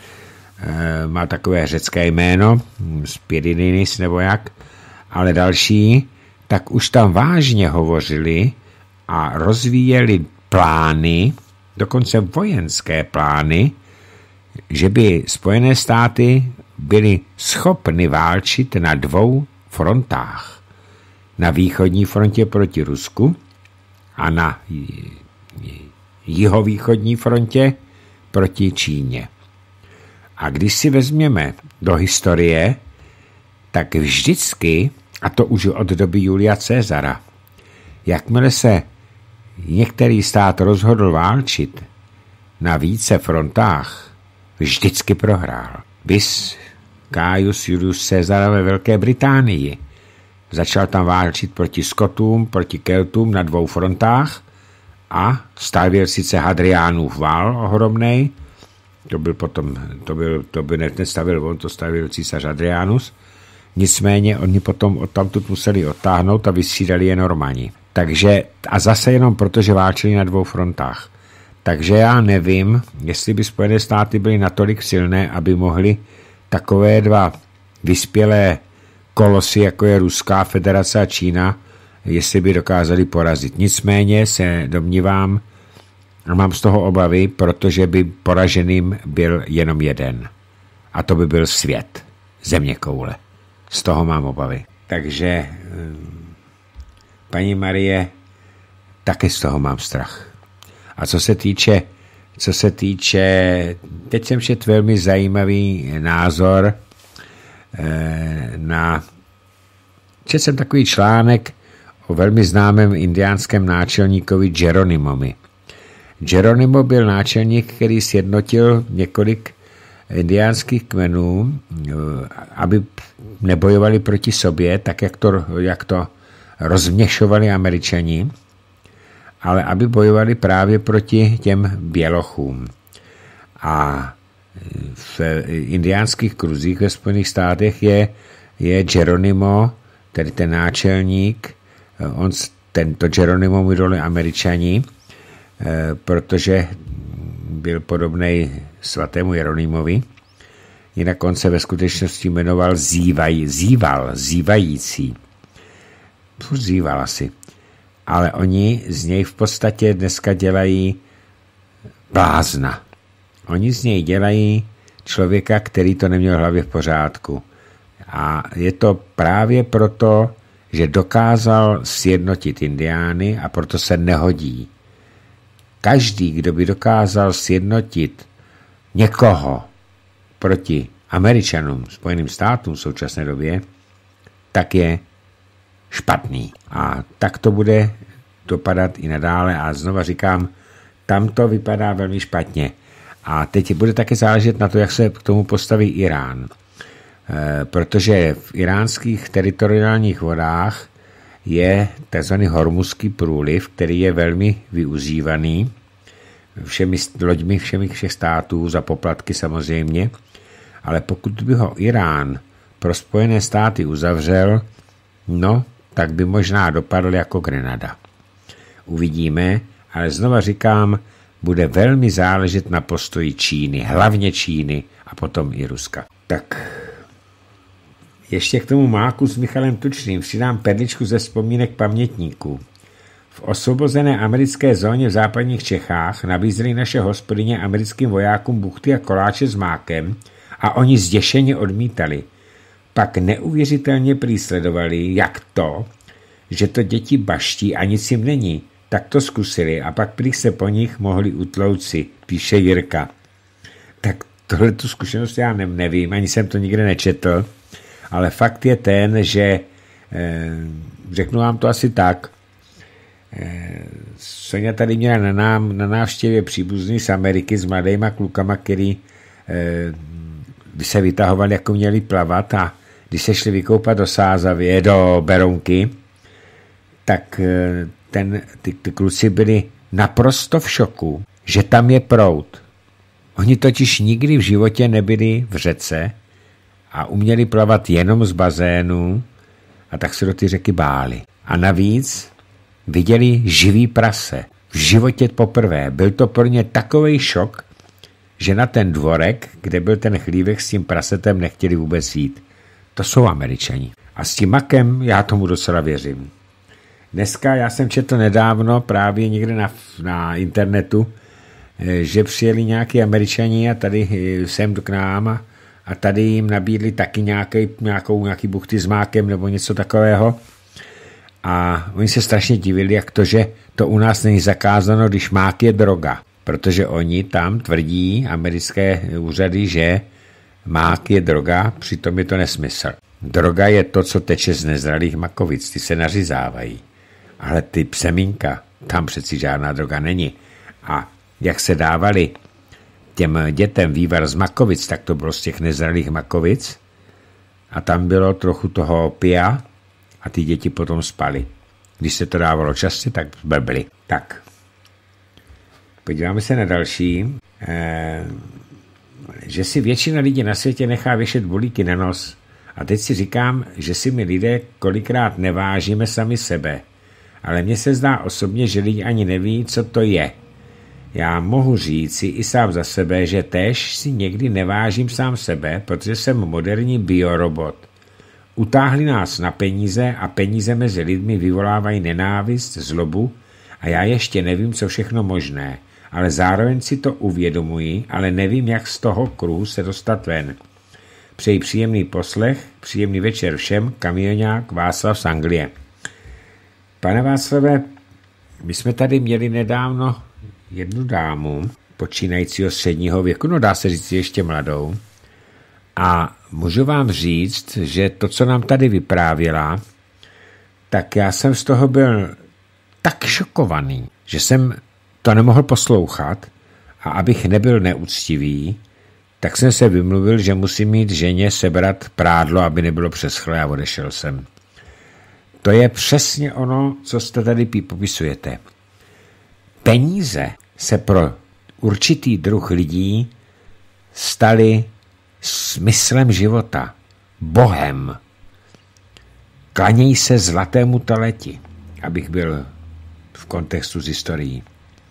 má takové řecké jméno, Spiridinis nebo jak, ale další, tak už tam vážně hovořili a rozvíjeli plány, dokonce vojenské plány, že by Spojené státy byly schopny válčit na dvou frontách. Na východní frontě proti Rusku a na jihovýchodní frontě proti Číně. A když si vezměme do historie, tak vždycky, a to už od doby Julia Cezara, jakmile se některý stát rozhodl válčit na více frontách, vždycky prohrál. Bis Caius Julius Caesar ve Velké Británii. Začal tam válčit proti Skotům, proti Keltům na dvou frontách a stavěl sice Hadriánův vál ohromnej, to byl potom, to byl, to by nestavil on, to stavil císař Hadrianus, nicméně oni potom odtamtud museli odtáhnout a vystřídali je Normani. Takže, a zase jenom proto, že válčili na dvou frontách. Takže já nevím, jestli by Spojené státy byly natolik silné, aby mohly takové dva vyspělé kolosy, jako je Ruská federace a Čína, jestli by dokázali porazit. Nicméně se domnívám, a mám z toho obavy, protože by poraženým byl jenom jeden. A to by byl svět, zeměkoule. Z toho mám obavy. Takže, paní Marie, taky z toho mám strach. A co se týče, co se týče, teď jsem četl velmi zajímavý názor na, četl jsem takový článek o velmi známém indiánském náčelníkovi Geronimovi. Geronimo byl náčelník, který sjednotil několik indiánských kmenů, aby nebojovali proti sobě, tak jak to, jak to rozměšovali Američani, ale aby bojovali právě proti těm bělochům. A v indiánských kruzích ve Spojených státech je, je Geronimo, tedy ten náčelník, on, tento Geronimo mu dali Američani, protože byl podobnej svatému Jeronýmovi. Jinak on se ve skutečnosti jmenoval Zívaj, Zíval, Zívající. Zíval asi. ale oni z něj v podstatě dneska dělají blázna. Oni z něj dělají člověka, který to neměl v hlavě v pořádku. A je to právě proto, že dokázal sjednotit indiány a proto se nehodí. Každý, kdo by dokázal sjednotit někoho proti Američanům, Spojeným státům v současné době, tak je špatný. A tak to bude dopadat i nadále. A znova říkám, tam to vypadá velmi špatně. A teď bude také záležet na to, jak se k tomu postaví Irán. E, protože v iránských teritoriálních vodách je tzv. Hormuzský průliv, který je velmi využívaný všemi loďmi všemi všech států, za poplatky samozřejmě, ale pokud by ho Irán pro Spojené státy uzavřel, no, tak by možná dopadl jako Grenada. Uvidíme, ale znova říkám, bude velmi záležet na postoji Číny, hlavně Číny a potom i Ruska. Tak, ještě k tomu máku s Michalem Tučným přidám perličku ze vzpomínek pamětníků. V osvobozené americké zóně v západních Čechách nabízely naše hospodyně americkým vojákům buchty a koláče s mákem a oni zděšeně odmítali. Pak neuvěřitelně prý sledovali, jak to, že to děti baští a nic jim není, tak to zkusili a pak prý se po nich mohli utlouci, píše Jirka. Tak tohle tu zkušenost já nevím, ani jsem to nikde nečetl, ale fakt je ten, že eh, řeknu vám to asi tak, eh, Sonja tady měla na, nám, na návštěvě příbuzný z Ameriky s mladýma klukama, který eh, by se vytahovali, jako měli plavat, a když se šli vykoupat do Sázavě, do Berounky, tak eh, ten, ty, ty kluci byli naprosto v šoku, že tam je proud. Oni totiž nikdy v životě nebyli v řece a uměli plavat jenom z bazénu, a tak se do ty řeky báli. A navíc viděli živý prase. V životě poprvé. Byl to pro ně takovej šok, že na ten dvorek, kde byl ten chlívek s tím prasetem, nechtěli vůbec jít. To jsou Američani. A s tím makem já tomu docela věřím. Dneska já jsem četl nedávno právě někde na, na internetu, že přijeli nějaký Američani a tady sem k nám a, a tady jim nabídli taky nějaký, nějakou, nějaký buchty s mákem nebo něco takového. A oni se strašně divili, jak to, že to u nás není zakázáno, když mák je droga. Protože oni tam tvrdí, americké úřady, že mák je droga, přitom je to nesmysl. Droga je to, co teče z nezralých makovic, ty se nařizávají. Ale ty semínka, tam přeci žádná droga není. A jak se dávali těm dětem vývar z makovic, tak to bylo z těch nezralých makovic a tam bylo trochu toho opia a ty děti potom spaly. Když se to dávalo častěji, tak blbly. Tak, podíváme se na další. E, že si většina lidí na světě nechá věšet bulíky na nos. A teď si říkám, že si my lidé kolikrát nevážíme sami sebe. Ale mně se zdá osobně, že lidi ani neví, co to je. Já mohu říct si i sám za sebe, že též si někdy nevážím sám sebe, protože jsem moderní biorobot. Utáhli nás na peníze a peníze mezi lidmi vyvolávají nenávist, zlobu a já ještě nevím, co všechno možné, ale zároveň si to uvědomuji, ale nevím, jak z toho kruhu se dostat ven. Přeji příjemný poslech, příjemný večer všem, kamionák Václav z Anglie. Pane Václave, my jsme tady měli nedávno jednu dámu, počínajícího středního věku, no dá se říct ještě mladou, a můžu vám říct, že to, co nám tady vyprávěla, tak já jsem z toho byl tak šokovaný, že jsem to nemohl poslouchat, a abych nebyl neúctivý, tak jsem se vymluvil, že musím mít ženě sebrat prádlo, aby nebylo přeschlé, a odešel jsem. To je přesně ono, co jste tady popisujete. Peníze se pro určitý druh lidí staly smyslem života, bohem. Klaněj se zlatému taleti, abych byl v kontextu s historií.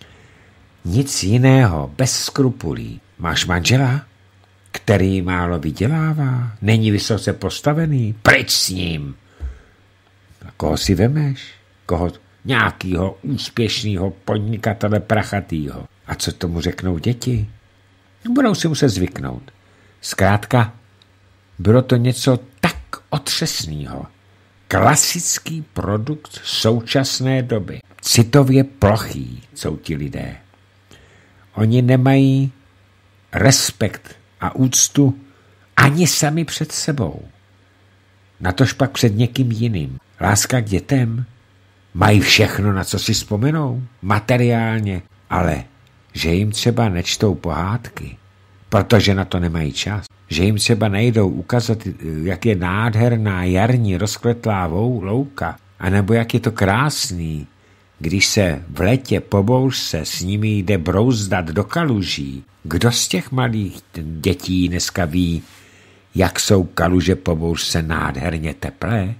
Nic jiného, bez skrupulí. Máš manžela, který málo vydělává, není vysoce postavený, pryč s ním. A koho si vemeš? Koho? nějakýho úspěšného podnikatele prachatýho. A co tomu řeknou děti? Budou si muset zvyknout. Zkrátka, bylo to něco tak otřesného. Klasický produkt současné doby. Citově plochý jsou ti lidé. Oni nemají respekt a úctu ani sami před sebou. Natož pak před někým jiným. Láska k dětem. Mají všechno, na co si vzpomenou, materiálně, ale že jim třeba nečtou pohádky, protože na to nemají čas. Že jim třeba nejdou ukázat, jak je nádherná jarní rozkvetlá louka, anebo jak je to krásný, když se v letě po bouřce s nimi jde brouzdat do kaluží. Kdo z těch malých dětí dneska ví, jak jsou kaluže po bouřce nádherně teplé?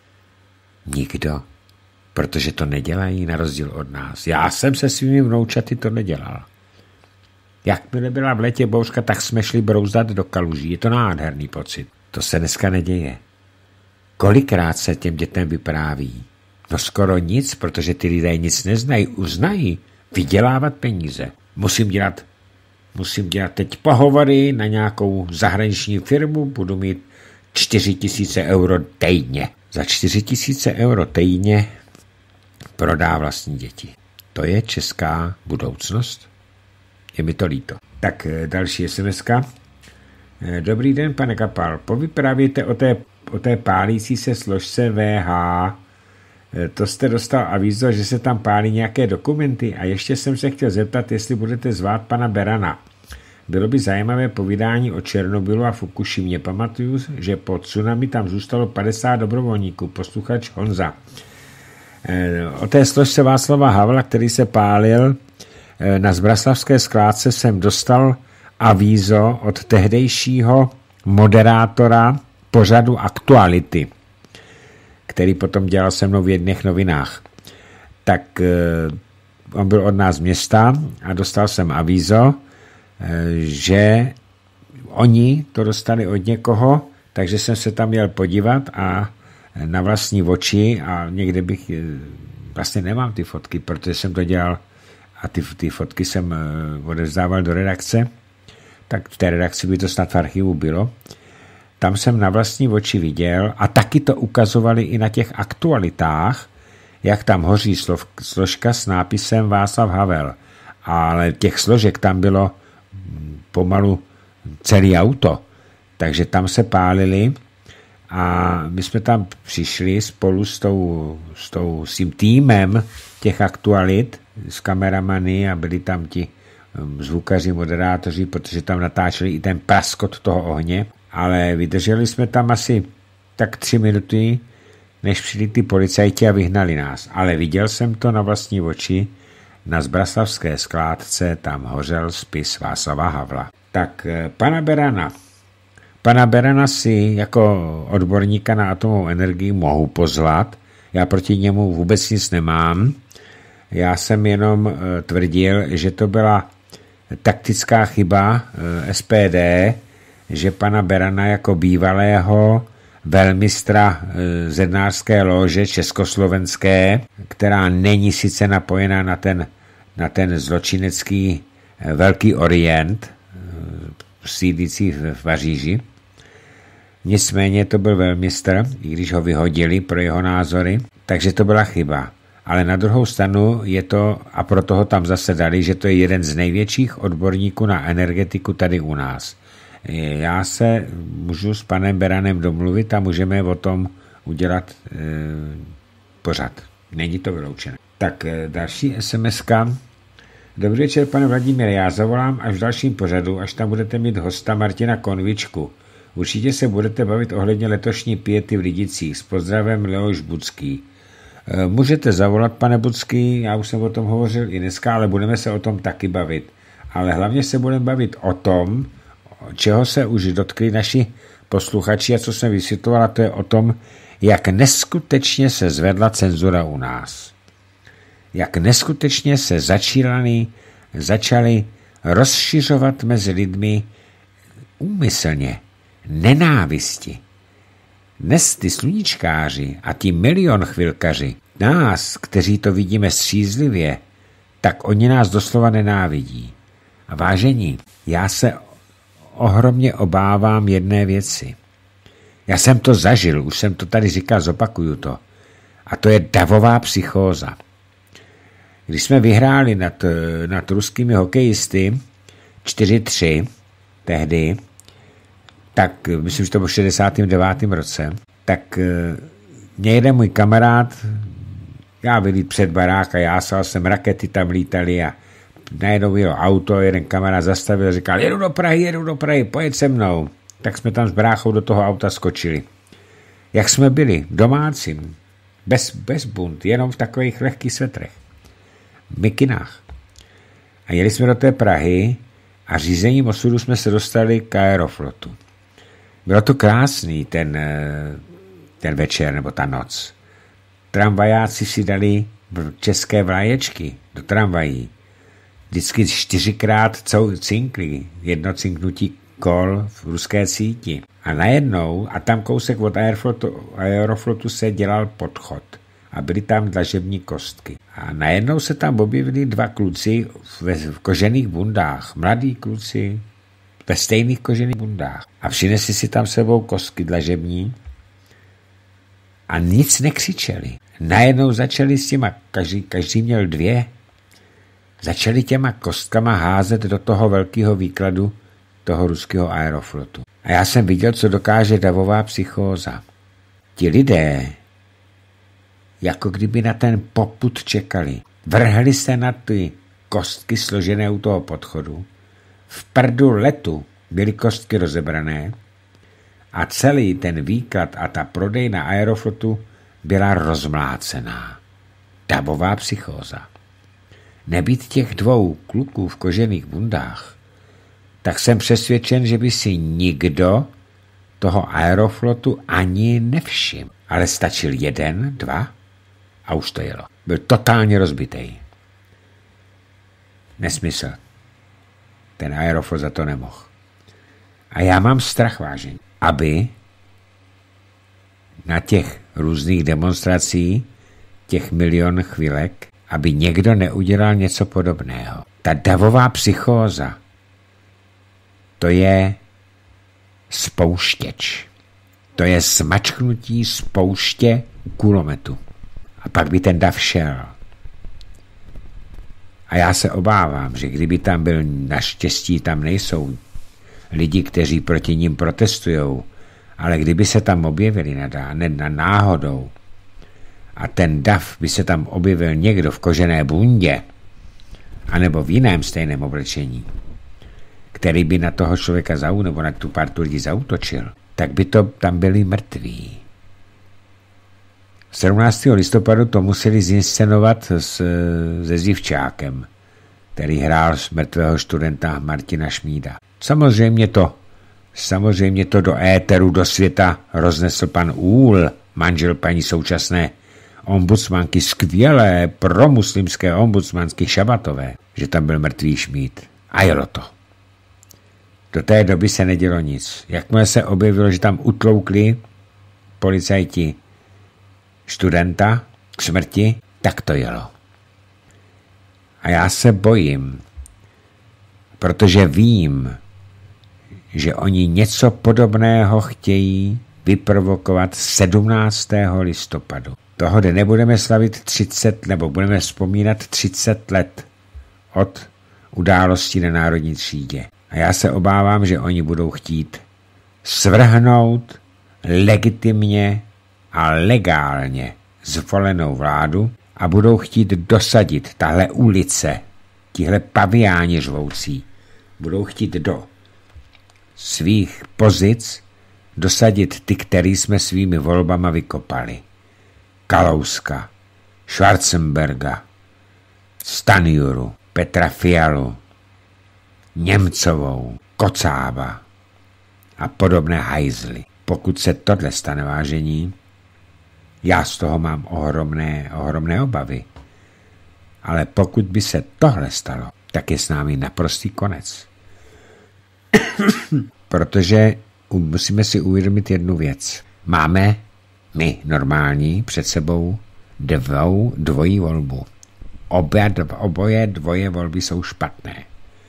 Nikdo, protože to nedělají na rozdíl od nás. Já jsem se svými vnoučaty to nedělal. Jakmile byla v létě bouřka, tak jsme šli brouzdat do kaluží. Je to nádherný pocit. To se dneska neděje. Kolikrát se těm dětem vypráví? No skoro nic, protože ty lidé nic neznají. Uznají vydělávat peníze. Musím dělat, musím dělat teď pohovory na nějakou zahraniční firmu, budu mít čtyři tisíce euro týdně. Za čtyři tisíce euro týdně prodá vlastní děti. To je česká budoucnost. Je mi to líto. Tak další SMSka. Dobrý den, pane Kapal. Povyprávějte o té, o té pálící se složce V H. To jste dostal avízo, že se tam pálí nějaké dokumenty a ještě jsem se chtěl zeptat, jestli budete zvát pana Berana. Bylo by zajímavé povídání o Černobylu a Fukušimě. Pamatuju, že po tsunami tam zůstalo padesát dobrovolníků. Posluchač Honza. O té složce Václava Havla, který se pálil na Zbraslavské skládce, jsem dostal avízo od tehdejšího moderátora pořadu Aktuality, který potom dělal se mnou v jedných novinách. Tak on byl od nás z města a dostal jsem avízo, že oni to dostali od někoho, takže jsem se tam měl podívat a na vlastní oči a někde bych, vlastně nemám ty fotky, protože jsem to dělal a ty, ty fotky jsem odevzdával do redakce, tak v té redakci by to snad v archivu bylo. Tam jsem na vlastní oči viděl a taky to ukazovali i na těch aktualitách, jak tam hoří slov, složka s nápisem Václav Havel. Ale těch složek tam bylo pomalu celý auto. Takže tam se pálili a my jsme tam přišli spolu s, tou, s, tou, s tím týmem těch aktualit, s kameramany a byli tam ti zvukaři, moderátoři, protože tam natáčeli i ten praskot toho ohně. Ale vydrželi jsme tam asi tak tři minuty, než přišli ty policajti a vyhnali nás. Ale viděl jsem to na vlastní oči, na Zbraslavské skládce tam hořel spis Václava Havla. Tak pana Berana. Pana Berana si jako odborníka na atomovou energii mohu pozvat. Já proti němu vůbec nic nemám. Já jsem jenom tvrdil, že to byla taktická chyba S P D, že pana Berana jako bývalého velmistra zednářské lože československé, která není sice napojená na ten, na ten zločinecký Velký Orient, sídlící v Paříži. Nicméně to byl velmistr, i když ho vyhodili pro jeho názory, takže to byla chyba. Ale na druhou stranu je to, a proto ho tam zase dali, že to je jeden z největších odborníků na energetiku tady u nás. Já se můžu s panem Beranem domluvit a můžeme o tom udělat e, pořad. Není to vyloučené. Tak e, další SMSka. Dobrý večer, pane Vladimíre, já zavolám až v dalším pořadu, až tam budete mít hosta Martina Konvičku. Určitě se budete bavit ohledně letošní piety v Lidicích. S pozdravem Leoš Budský. E, můžete zavolat, pane Budský, já už jsem o tom hovořil i dneska, ale budeme se o tom taky bavit. Ale hlavně se budeme bavit o tom, čeho se už dotkli naši posluchači a co jsem vysvětlovala, to je o tom, jak neskutečně se zvedla cenzura u nás. Jak neskutečně se začíraný, začali rozšiřovat mezi lidmi úmyslně nenávisti. Dnes ty sluníčkáři a ti milion chvilkaři nás, kteří to vidíme střízlivě, tak oni nás doslova nenávidí. A vážení, já se ohromně obávám jedné věci. Já jsem to zažil, už jsem to tady říkal, zopakuju to. A to je davová psychóza. Když jsme vyhráli nad, nad ruskými hokejisty čtyři tři tehdy, tak myslím, že to bylo v šedesátém devátém roce, tak mě jeden můj kamarád, já vylít před barák a jásal jsem, rakety tam lítaly a najednou bylo auto, jeden kamarád zastavil a říkal, jedu do Prahy, jedu do Prahy, pojď se mnou. Tak jsme tam s bráchou do toho auta skočili. Jak jsme byli? Domácím. Bez, bez bunt, jenom v takových lehkých svetrech. V mikinách. A jeli jsme do té Prahy a řízením osudu jsme se dostali k Aeroflotu. Bylo to krásný ten, ten večer nebo ta noc. Tramvajáci si dali české vlaječky do tramvají. Vždycky čtyřikrát cinkli, jedno cinknutí kol v ruské síti. A najednou, a tam kousek od Aeroflotu, Aeroflotu se dělal podchod. A byly tam dlažební kostky. A najednou se tam objevili dva kluci v, v kožených bundách. Mladí kluci ve stejných kožených bundách. A přinesli si tam sebou kostky dlažební a nic nekřičeli. Najednou začali s těma, každý, každý měl dvě, začali těma kostkama házet do toho velkého výkladu toho ruského Aeroflotu. A já jsem viděl, co dokáže davová psychóza. Ti lidé, jako kdyby na ten popud čekali, vrhli se na ty kostky složené u toho podchodu, v prdu letu byly kostky rozebrané a celý ten výklad a ta prodejna Aeroflotu byla rozmlácená. Davová psychóza. Nebýt těch dvou kluků v kožených bundách, tak jsem přesvědčen, že by si nikdo toho Aeroflotu ani nevšiml. Ale stačil jeden, dva a už to jelo. Byl totálně rozbitej. Nesmysl. Ten Aeroflot za to nemohl. A já mám strach, vážení, aby na těch různých demonstracích, těch milion chvilek, aby někdo neudělal něco podobného. Ta davová psychóza, to je spouštěč. To je smačknutí spouště kulometu. A pak by ten dav šel. A já se obávám, že kdyby tam byl, naštěstí tam nejsou lidi, kteří proti ním protestujou, ale kdyby se tam objevili na, na náhodou a ten dav by se tam objevil někdo v kožené bundě anebo v jiném stejném oblečení, který by na toho člověka zau, nebo na tu partu lidí zautočil, tak by to tam byli mrtví. sedmnáctého listopadu to museli zinscenovat s, se Zivčákem, který hrál z mrtvého studenta Martina Šmída. Samozřejmě to, samozřejmě to do éteru, do světa roznesl pan Úl, manžel paní současné ombudsmanky, skvělé promuslimské ombudsmanky Šabatové, že tam byl mrtvý Šmíd. A jelo to. Do té doby se nedělo nic. Jakmile se objevilo, že tam utloukli policajti studenta k smrti, tak to jelo. A já se bojím, protože vím, že oni něco podobného chtějí vyprovokovat sedmnáctého listopadu. Toho den nebudeme slavit třicet, nebo budeme vzpomínat třicet let od události na Národní třídě. A já se obávám, že oni budou chtít svrhnout legitimně a legálně zvolenou vládu a budou chtít dosadit tahle ulice, tihle paviáni řvoucí, budou chtít do svých pozic dosadit ty, který jsme svými volbama vykopali. Kalouska, Schwarzenberga, Stanjuru, Petra Fialu, Němcovou, Kocába a podobné hajzly. Pokud se tohle stane, vážení, já z toho mám ohromné, ohromné obavy. Ale pokud by se tohle stalo, tak je s námi naprostý konec. Protože musíme si uvědomit jednu věc. Máme my normální před sebou dvou, dvojí volbu. Obě, oboje dvoje volby jsou špatné.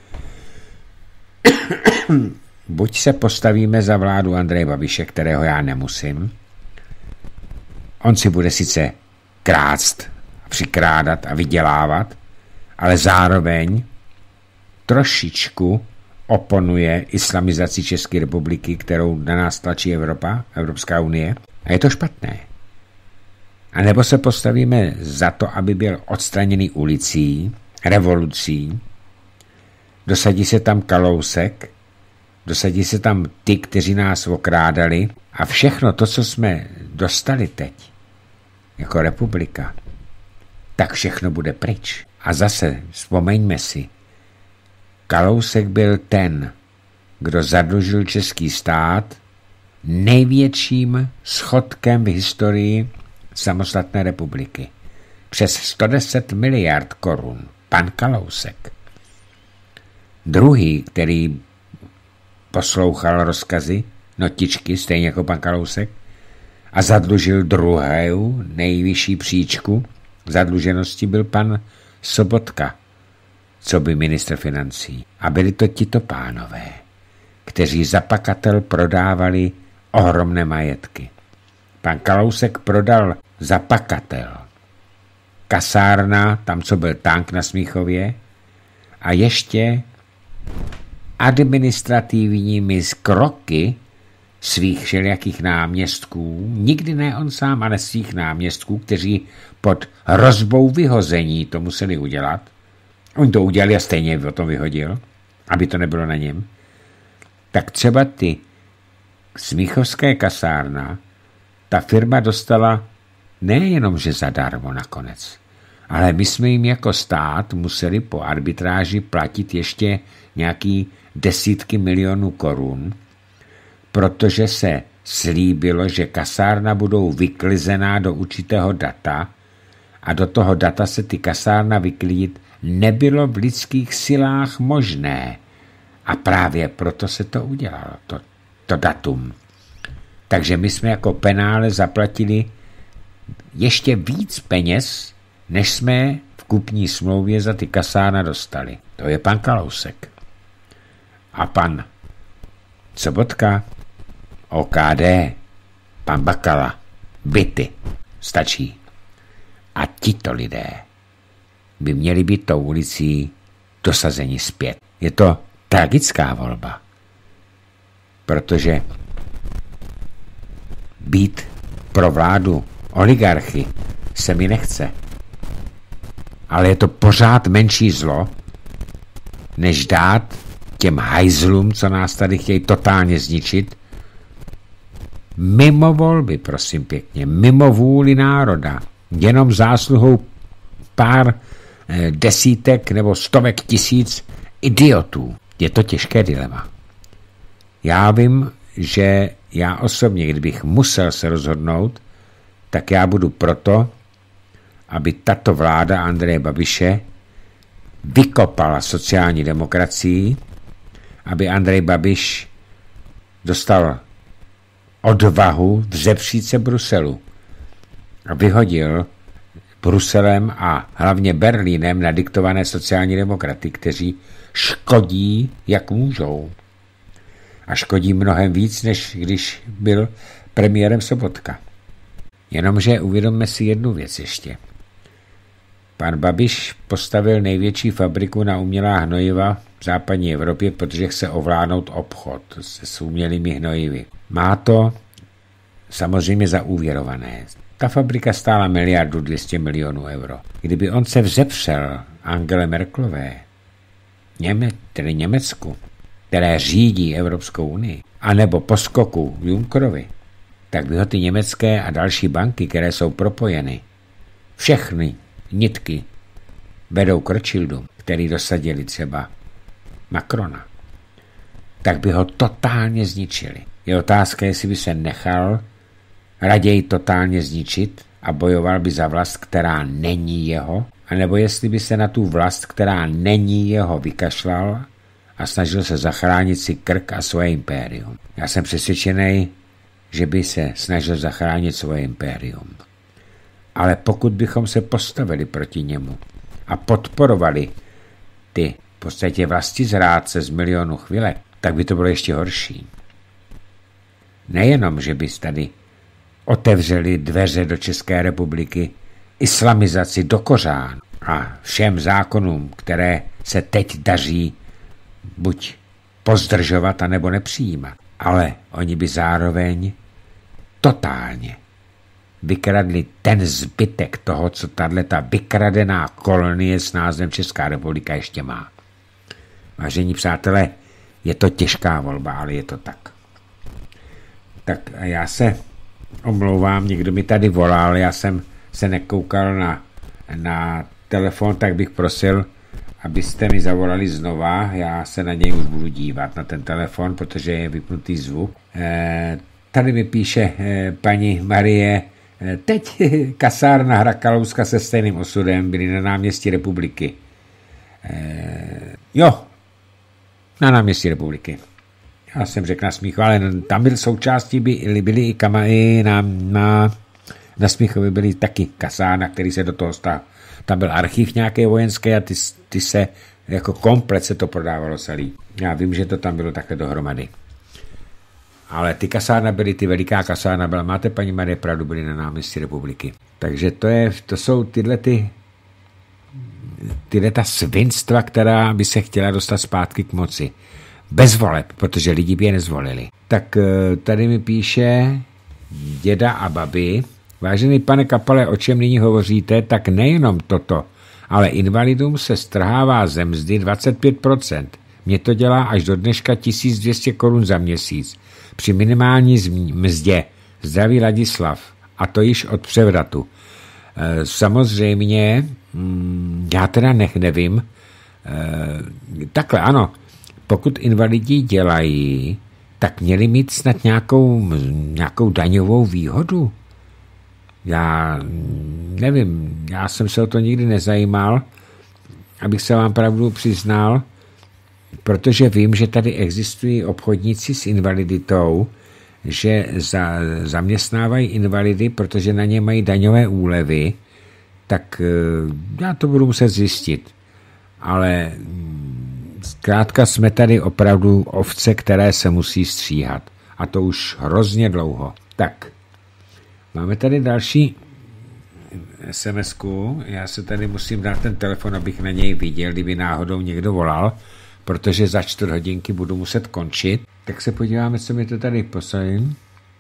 Buď se postavíme za vládu Andreje Babiše, kterého já nemusím. On si bude sice krást, přikrádat a vydělávat, ale zároveň trošičku oponuje islamizaci České republiky, kterou na nás tlačí Evropa, Evropská unie. A je to špatné. A nebo se postavíme za to, aby byl odstraněný ulicí, revolucí, dosadí se tam Kalousek, dosadí se tam ty, kteří nás okrádali a všechno to, co jsme dostali teď, jako republika, tak všechno bude pryč. A zase, vzpomeňme si, Kalousek byl ten, kdo zadlužil český stát největším schodkem v historii samostatné republiky. Přes sto deset miliard korun. Pan Kalousek. Druhý, který poslouchal rozkazy, notičky, stejně jako pan Kalousek, a zadlužil druhou nejvyšší příčku zadluženosti, byl pan Sobotka, co by ministr financí. A byli to tito pánové, kteří za pakatel prodávali ohromné majetky. Pan Kalousek prodal za pakatel kasárna, tam, co byl tank na Smíchově, a ještě administrativními kroky svých všelijakých náměstků, nikdy ne on sám, ale svých náměstků, kteří pod hrozbou vyhození to museli udělat. Oni to udělali a stejně o tom vyhodil, aby to nebylo na něm. Tak třeba ty Smíchovské kasárna, ta firma dostala nejenom, že zadarmo nakonec, ale my jsme jim jako stát museli po arbitráži platit ještě nějaký desítky milionů korun, protože se slíbilo, že kasárna budou vyklizená do určitého data a do toho data se ty kasárna vyklidit nebylo v lidských silách možné. A právě proto se to udělalo, to, to datum. Takže my jsme jako penále zaplatili ještě víc peněz, než jsme v kupní smlouvě za ty kasárna dostali. To je pan Kalousek. A pan Sobotka, O K D, pan Bakala, byty, stačí. A tito lidé by měli být tou ulicí dosazeni zpět. Je to tragická volba, protože být pro vládu oligarchy se mi nechce. Ale je to pořád menší zlo, než dát těm hajzlům, co nás tady chtějí totálně zničit, mimo volby, prosím pěkně, mimo vůli národa, jenom zásluhou pár eh, desítek nebo stovek tisíc idiotů. Je to těžké dilema. Já vím, že já osobně, kdybych musel se rozhodnout, tak já budu proto, aby tato vláda Andreje Babiše vykopala sociální demokracii, aby Andrej Babiš dostal odvahu vzepřít se Bruselu a vyhodil Bruselem a hlavně Berlínem nadiktované sociální demokraty, kteří škodí, jak můžou. A škodí mnohem víc, než když byl premiérem Sobotka. Jenomže uvědomme si jednu věc ještě. Pan Babiš postavil největší fabriku na umělá hnojiva v západní Evropě, protože chce ovládnout obchod s umělými hnojivy. Má to samozřejmě zaúvěrované. Ta fabrika stála miliardu dvě stě milionů euro. Kdyby on se vzepřel Angele Merkelové, Něme, tedy Německu, které řídí Evropskou unii, anebo po skoku Junckerovi, tak by ho ty německé a další banky, které jsou propojeny, všechny nitky vedou k Rothschildům, který dosadili třeba Macrona, tak by ho totálně zničili. Je otázka, jestli by se nechal raději totálně zničit a bojoval by za vlast, která není jeho, anebo jestli by se na tu vlast, která není jeho, vykašlal a snažil se zachránit si krk a svoje impérium. Já jsem přesvědčený, že by se snažil zachránit svoje impérium. Ale pokud bychom se postavili proti němu a podporovali ty v podstatě vlastizrádce z milionu chvilek, tak by to bylo ještě horší. Nejenom, že by tady otevřeli dveře do České republiky islamizaci do kořán a všem zákonům, které se teď daří buď pozdržovat, anebo nepřijímat. Ale oni by zároveň totálně vykradli ten zbytek toho, co tato vykradená kolonie s názvem Česká republika ještě má. Vážení přátelé, je to těžká volba, ale je to tak. Tak a já se omlouvám, někdo mi tady volal, já jsem se nekoukal na, na telefon, tak bych prosil, abyste mi zavolali znova, já se na něj už budu dívat, na ten telefon, protože je vypnutý zvuk. E, tady mi píše e, paní Marie, e, teď kasárna Hra Kalouska se stejným osudem byli na náměstí Republiky. E, jo, na náměstí Republiky. Já jsem řekl na Smíchu, ale tam byl součástí, by, byly i kamají na, na, na Smíchově byly taky kasárna, který se do toho stál. Tam byl archiv nějaké vojenské a ty, ty se jako komplet se to prodávalo celý. Já vím, že to tam bylo takhle dohromady. Ale ty kasárna byly, ty veliká kasárna byla, máte paní Marie pravdu, byly na náměstí Republiky. Takže to, je, to jsou tyhle ty tyhle ta svinstva, která by se chtěla dostat zpátky k moci. Bez voleb, protože lidi by je nezvolili. Tak tady mi píše děda a babi, vážený pane Kapale, o čem nyní hovoříte, tak nejenom toto, ale invalidům se strhává ze mzdy dvacet pět procent. Mně to dělá až do dneška tisíc dvě stě korun za měsíc. Při minimální mzdě. Zdraví Ladislav. A to již od převratu. E, samozřejmě, já teda nech nevím, e, takhle ano, pokud invalidi dělají, tak měli mít snad nějakou, nějakou daňovou výhodu. Já nevím, já jsem se o to nikdy nezajímal, abych se vám pravdu přiznal, protože vím, že tady existují obchodníci s invaliditou, že za, zaměstnávají invalidy, protože na ně mají daňové úlevy, tak já to budu muset zjistit. Ale zkrátka jsme tady opravdu ovce, které se musí stříhat. A to už hrozně dlouho. Tak, máme tady další es em esku. Já se tady musím dát ten telefon, abych na něj viděl, kdyby náhodou někdo volal, protože za čtvrt hodinky budu muset končit. Tak se podíváme, co mi to tady poslali.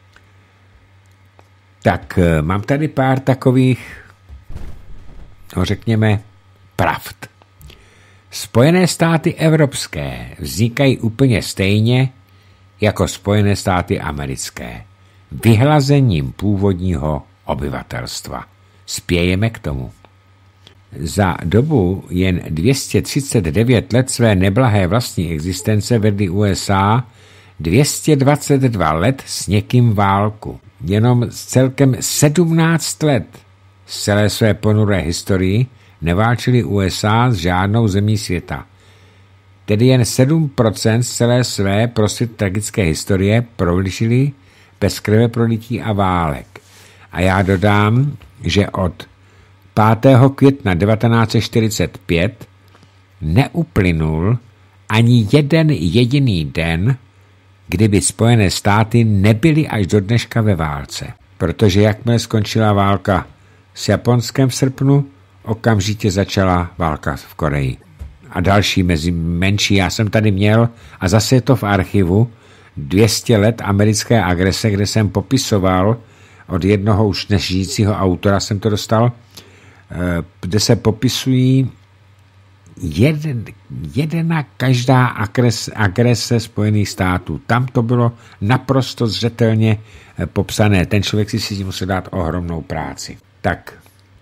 Tak, mám tady pár takových, no řekněme, pravd. Spojené státy evropské vznikají úplně stejně jako Spojené státy americké. Vyhlazením původního obyvatelstva. Spějeme k tomu. Za dobu jen dvě stě třicet devět let své neblahé vlastní existence vedly U S A dvě stě dvacet dva let s někým válku. Jenom celkem sedmnáct let z celé své ponuré historii neválčili U S A s žádnou zemí světa. Tedy jen sedm procent z celé své prosvět tragické historie prolišili bez krve prolití a válek. A já dodám, že od pátého května devatenáct set čtyřicet pět neuplynul ani jeden jediný den, kdyby Spojené státy nebyly až do dneška ve válce. Protože jakmile skončila válka s Japonskem v srpnu, okamžitě začala válka v Koreji. A další mezi menší. Já jsem tady měl, a zase je to v archivu, dvě stě let americké agrese, kde jsem popisoval od jednoho už nežijícího autora jsem to dostal, kde se popisují jeden, jedna každá agrese, agrese Spojených států. Tam to bylo naprosto zřetelně popsané. Ten člověk si si musel dát ohromnou práci. Tak.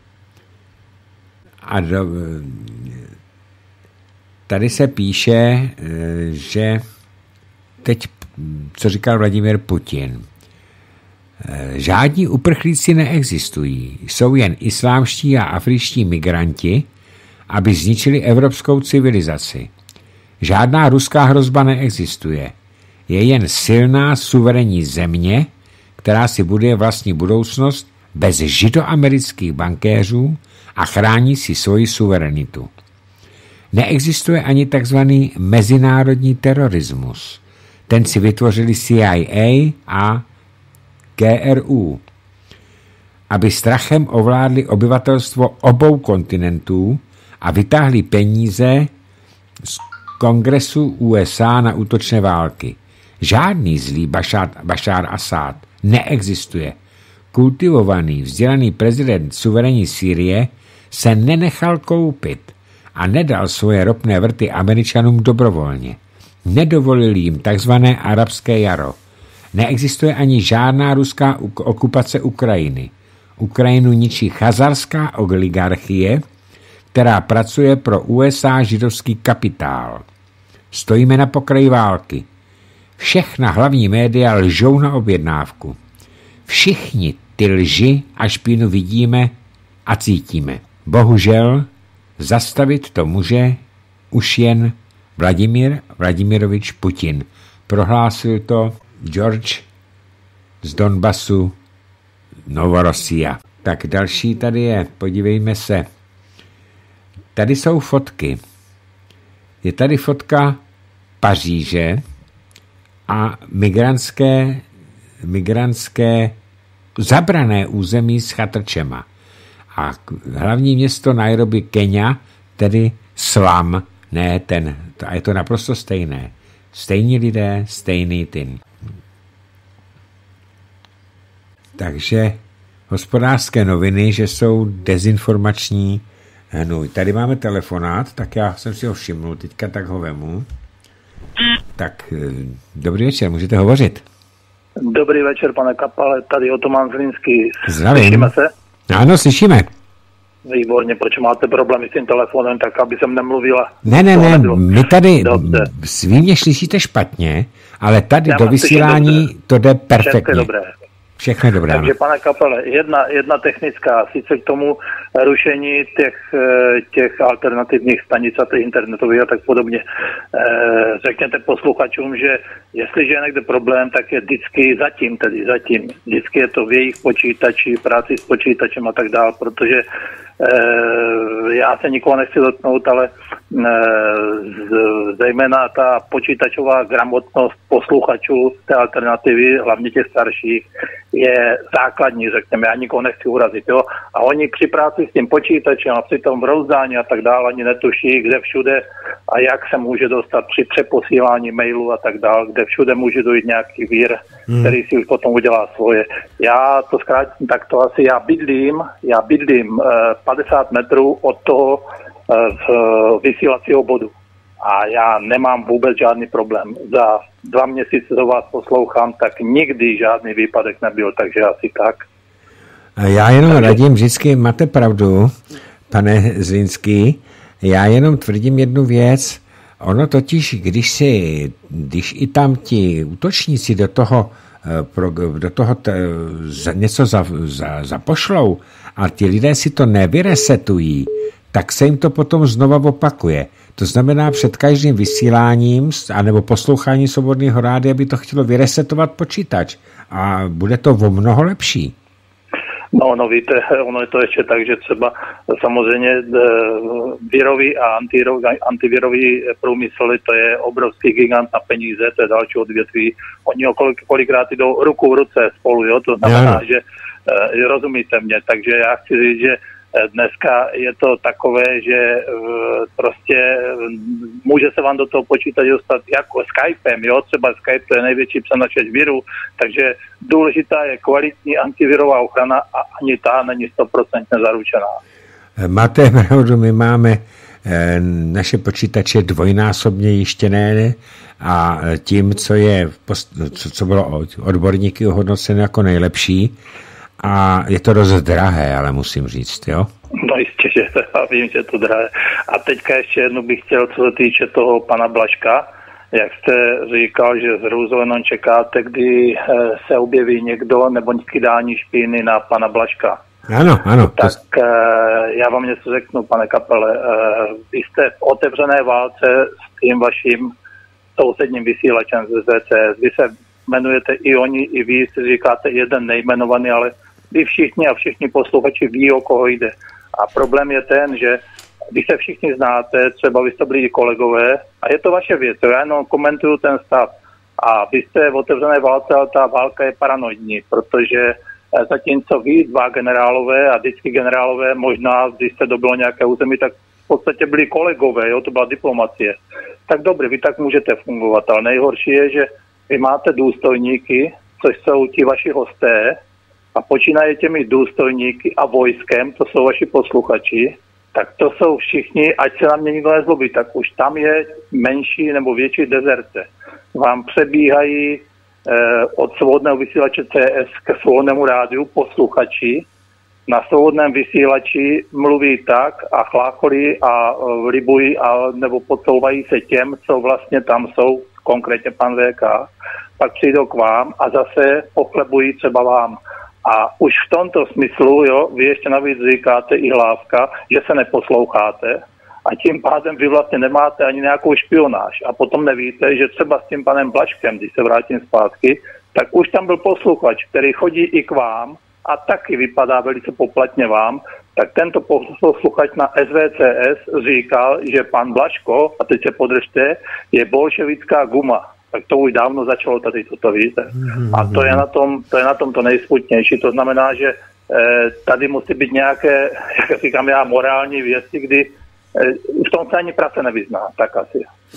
A do, tady se píše, že teď, co říkal Vladimír Putin, žádní uprchlíci neexistují, jsou jen islámští a afričtí migranti, aby zničili evropskou civilizaci. Žádná ruská hrozba neexistuje. Je jen silná suverénní země, která si buduje vlastní budoucnost bez židoamerických bankéřů a chrání si svoji suverenitu. Neexistuje ani takzvaný mezinárodní terorismus. Ten si vytvořili C I A a G R U, aby strachem ovládli obyvatelstvo obou kontinentů a vytáhli peníze z Kongresu U S A na útočné války. Žádný zlý Bašár, Bašár Asad neexistuje. Kultivovaný, vzdělaný prezident suverénní Sýrie se nenechal koupit a nedal svoje ropné vrty Američanům dobrovolně. Nedovolil jim takzvané arabské jaro. Neexistuje ani žádná ruská okupace Ukrajiny. Ukrajinu ničí chazarská oligarchie, která pracuje pro U S A židovský kapitál. Stojíme na pokraji války. Všechna hlavní média lžou na objednávku. Všichni ty lži a špínu vidíme a cítíme. Bohužel zastavit to může už jen Vladimír Vladimirovič Putin. Prohlásil to George z Donbasu, Novorosia. Tak další tady je, podívejme se. Tady jsou fotky. Je tady fotka Paříže a migrantské, migrantské zabrané území s chatrčema. A hlavní město Nairobi, Kenya, tedy slum, ne ten, a je to naprosto stejné. Stejní lidé, stejný tyn. Takže Hospodářské noviny, že jsou dezinformační hnůj. Tady máme telefonát, tak já jsem si ho všimnul, teďka tak ho vemu. Tak, dobrý večer, můžete hovořit. Dobrý večer, pane Kapale, tady Otoman Zlínský. Zdravím. Slyšíme se? Ano, slyšíme. Výborně, proč máte problémy s tím telefonem, tak aby jsem nemluvila. Ne, ne, ne, my tady svým mě slyšíte špatně, ale tady já do vysílání to jde perfektně. Všechno dobré. Všechno dobré. Takže, pane Kapele, jedna, jedna technická, sice k tomu rušení těch, těch alternativních stanic a těch internetových a tak podobně. Řekněte posluchačům, že jestliže je někde problém, tak je vždycky zatím, tedy zatím. Vždycky je to v jejich počítači, práci s počítačem a tak dále, protože já se nikoho nechci dotknout, ale zejména ta počítačová gramotnost posluchačů té alternativy, hlavně těch starších, je základní, řekněme, já nikoho nechci urazit, jo. A oni při práci s tím počítačem a při tom brouzdání a tak dále ani netuší, kde všude a jak se může dostat při přeposílání mailů a tak dále, kde všude může dojít nějaký vír, hmm. který si už potom udělá svoje. Já to zkrátím takto asi, já bydlím, já bydlím eh, padesát metrů od toho eh, vysílacího bodu. A já nemám vůbec žádný problém. Za dva měsíce, co vás poslouchám, tak nikdy žádný výpadek nebyl, takže asi tak. A já jenom takže... radím, vždycky máte pravdu, pane Zlínský, já jenom tvrdím jednu věc, ono totiž, když si, když i tam ti útočníci do toho, do toho t, za, něco za, za, zapošlou a ti lidé si to nevyresetují, tak se jim to potom znova opakuje. To znamená, před každým vysíláním anebo posloucháním Svobodného rádia by to chtělo vyresetovat počítač a bude to o mnoho lepší. No, no víte, ono je to ještě tak, že třeba samozřejmě virový a antivirový průmysl, to je obrovský gigant na peníze, to je další odvětví. Oni ho kolik, kolikrát jdou ruku v ruce spolu, jo, to znamená, no. že rozumíte mě, takže já chci říct, že dneska je to takové, že prostě může se vám do toho počítače dostat jako Skypem, jo, třeba Skype to je největší přenašeč viru, takže důležitá je kvalitní antivirová ochrana a ani ta není sto procent zaručená. Máte pravdu, my máme naše počítače dvojnásobně jištěné a tím, co je, co bylo odborníky ohodnoceno jako nejlepší, a je to dost drahé, ale musím říct, jo? No jistě, že já vím, že je to drahé. A teďka ještě jednu bych chtěl, co se týče toho pana Blažka. Jak jste říkal, že s Růzovenom čekáte, kdy se objeví někdo nebo kydání špíny na pana Blažka. Ano, ano. Tak to... já vám něco řeknu, pane Kapele. Vy jste v otevřené válce s tím vaším sousedním vysílačem z V C S. Vy se jmenujete i oni, i vy si říkáte jeden nejmenovaný, ale vy všichni a všichni posluchači ví, o koho jde. A problém je ten, že vy se všichni znáte, třeba vy jste byli kolegové a je to vaše věc, já jenom komentuju ten stav. A vy jste v otevřené válce, ale ta válka je paranoidní, protože zatímco vy dva generálové a vždycky generálové, možná když se dobilo nějaké území, tak v podstatě byli kolegové, jo, to byla diplomacie. Tak dobře, vy tak můžete fungovat, ale nejhorší je, že vy máte důstojníky, což jsou ti vaši hosté, a počínaje těmi důstojníky a vojskem, to jsou vaši posluchači, tak to jsou všichni, ať se na mě nikdo nezlobí, tak už tam je menší nebo větší dezerce. Vám přebíhají eh, od svobodného vysílače C S k svobodnému rádiu posluchači. Na svobodném vysílači mluví tak a chlácholí a uh, libují a nebo podsouvají se těm, co vlastně tam jsou, konkrétně pan V K. Pak přijdou k vám a zase pochlebují třeba vám. A už v tomto smyslu, jo, vy ještě navíc říkáte i Hlávka, že se neposloucháte a tím pádem vy vlastně nemáte ani nějakou špionáž. A potom nevíte, že třeba s tím panem Blažkem, když se vrátím zpátky, tak už tam byl posluchač, který chodí i k vám a taky vypadá velice poplatně vám, tak tento posluchač na S V C S říkal, že pan Blažko, a teď se podržte, je bolševická guma. Tak to už dávno začalo tady toto, víte. A to je na tom to, je na tom to nejsmutnější. To znamená, že eh, tady musí být nějaké, jak říkám já, morální věci, kdy eh, v tom se ani práce nevyzná. Tak asi.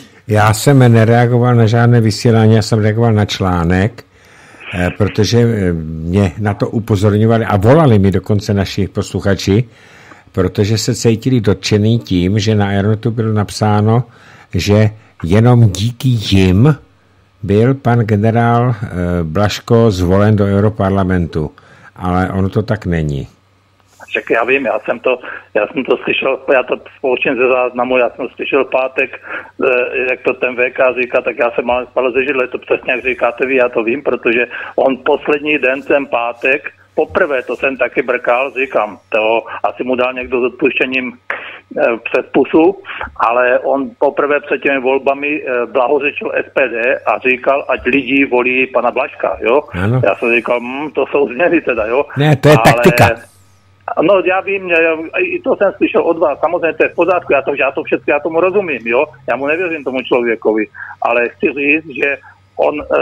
Já jsem nereagoval na žádné vysílání, já jsem reagoval na článek, eh, protože mě na to upozorňovali a volali mi dokonce naši posluchači, protože se cítili dotčený tím, že na Aeronetu bylo napsáno, že jenom díky jim byl pan generál Blažko zvolen do Europarlamentu, ale ono to tak není. Ček, já vím, já jsem to, já jsem to slyšel, já to společně ze záznamu, já jsem slyšel pátek, jak to ten V K říká, tak já jsem mal spadl ze židle, to přesně jak říkáte vy, já to vím, protože on poslední den, ten pátek, poprvé to jsem taky brkal, říkám, to asi mu dal někdo s odpuštěním e, před pusu, ale on poprvé před těmi volbami e, blahořečil S P D a říkal, ať lidi volí pana Blažka, jo. Ano. Já jsem říkal, hm, to jsou změny teda, jo. Ne, to je ale... taktika. No, já vím, i to jsem slyšel od vás, samozřejmě to je v pořádku, já, to, já to všechno, já tomu rozumím, jo. Já mu nevěřím tomu člověkovi, ale chci říct, že on e,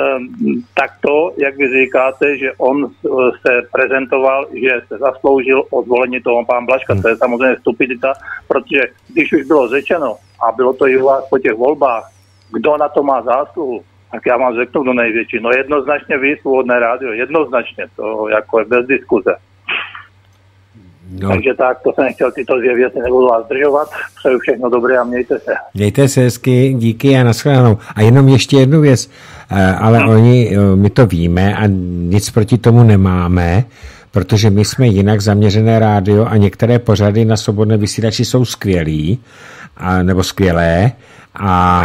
takto, jak vy říkáte, že on se prezentoval, že se zasloužil o zvolení toho pán Blažka. To je samozřejmě stupidita, protože když už bylo řečeno, a bylo to i u vás po těch volbách, kdo na to má zásluhu, tak já vám řeknu, kdo největší. No jednoznačně vy, Svobodné rádio, jednoznačně, to jako je bez diskuze. No. Takže tak, to jsem chtěl tyto dvě věci, nebudu vás zdržovat. Přeju všechno dobré a mějte se. Mějte se hezky, díky a nashledanou. A jenom ještě jednu věc, ale hmm. oni, my to víme a nic proti tomu nemáme, protože my jsme jinak zaměřené rádio a některé pořady na svobodné vysílači jsou skvělý, a, nebo skvělé a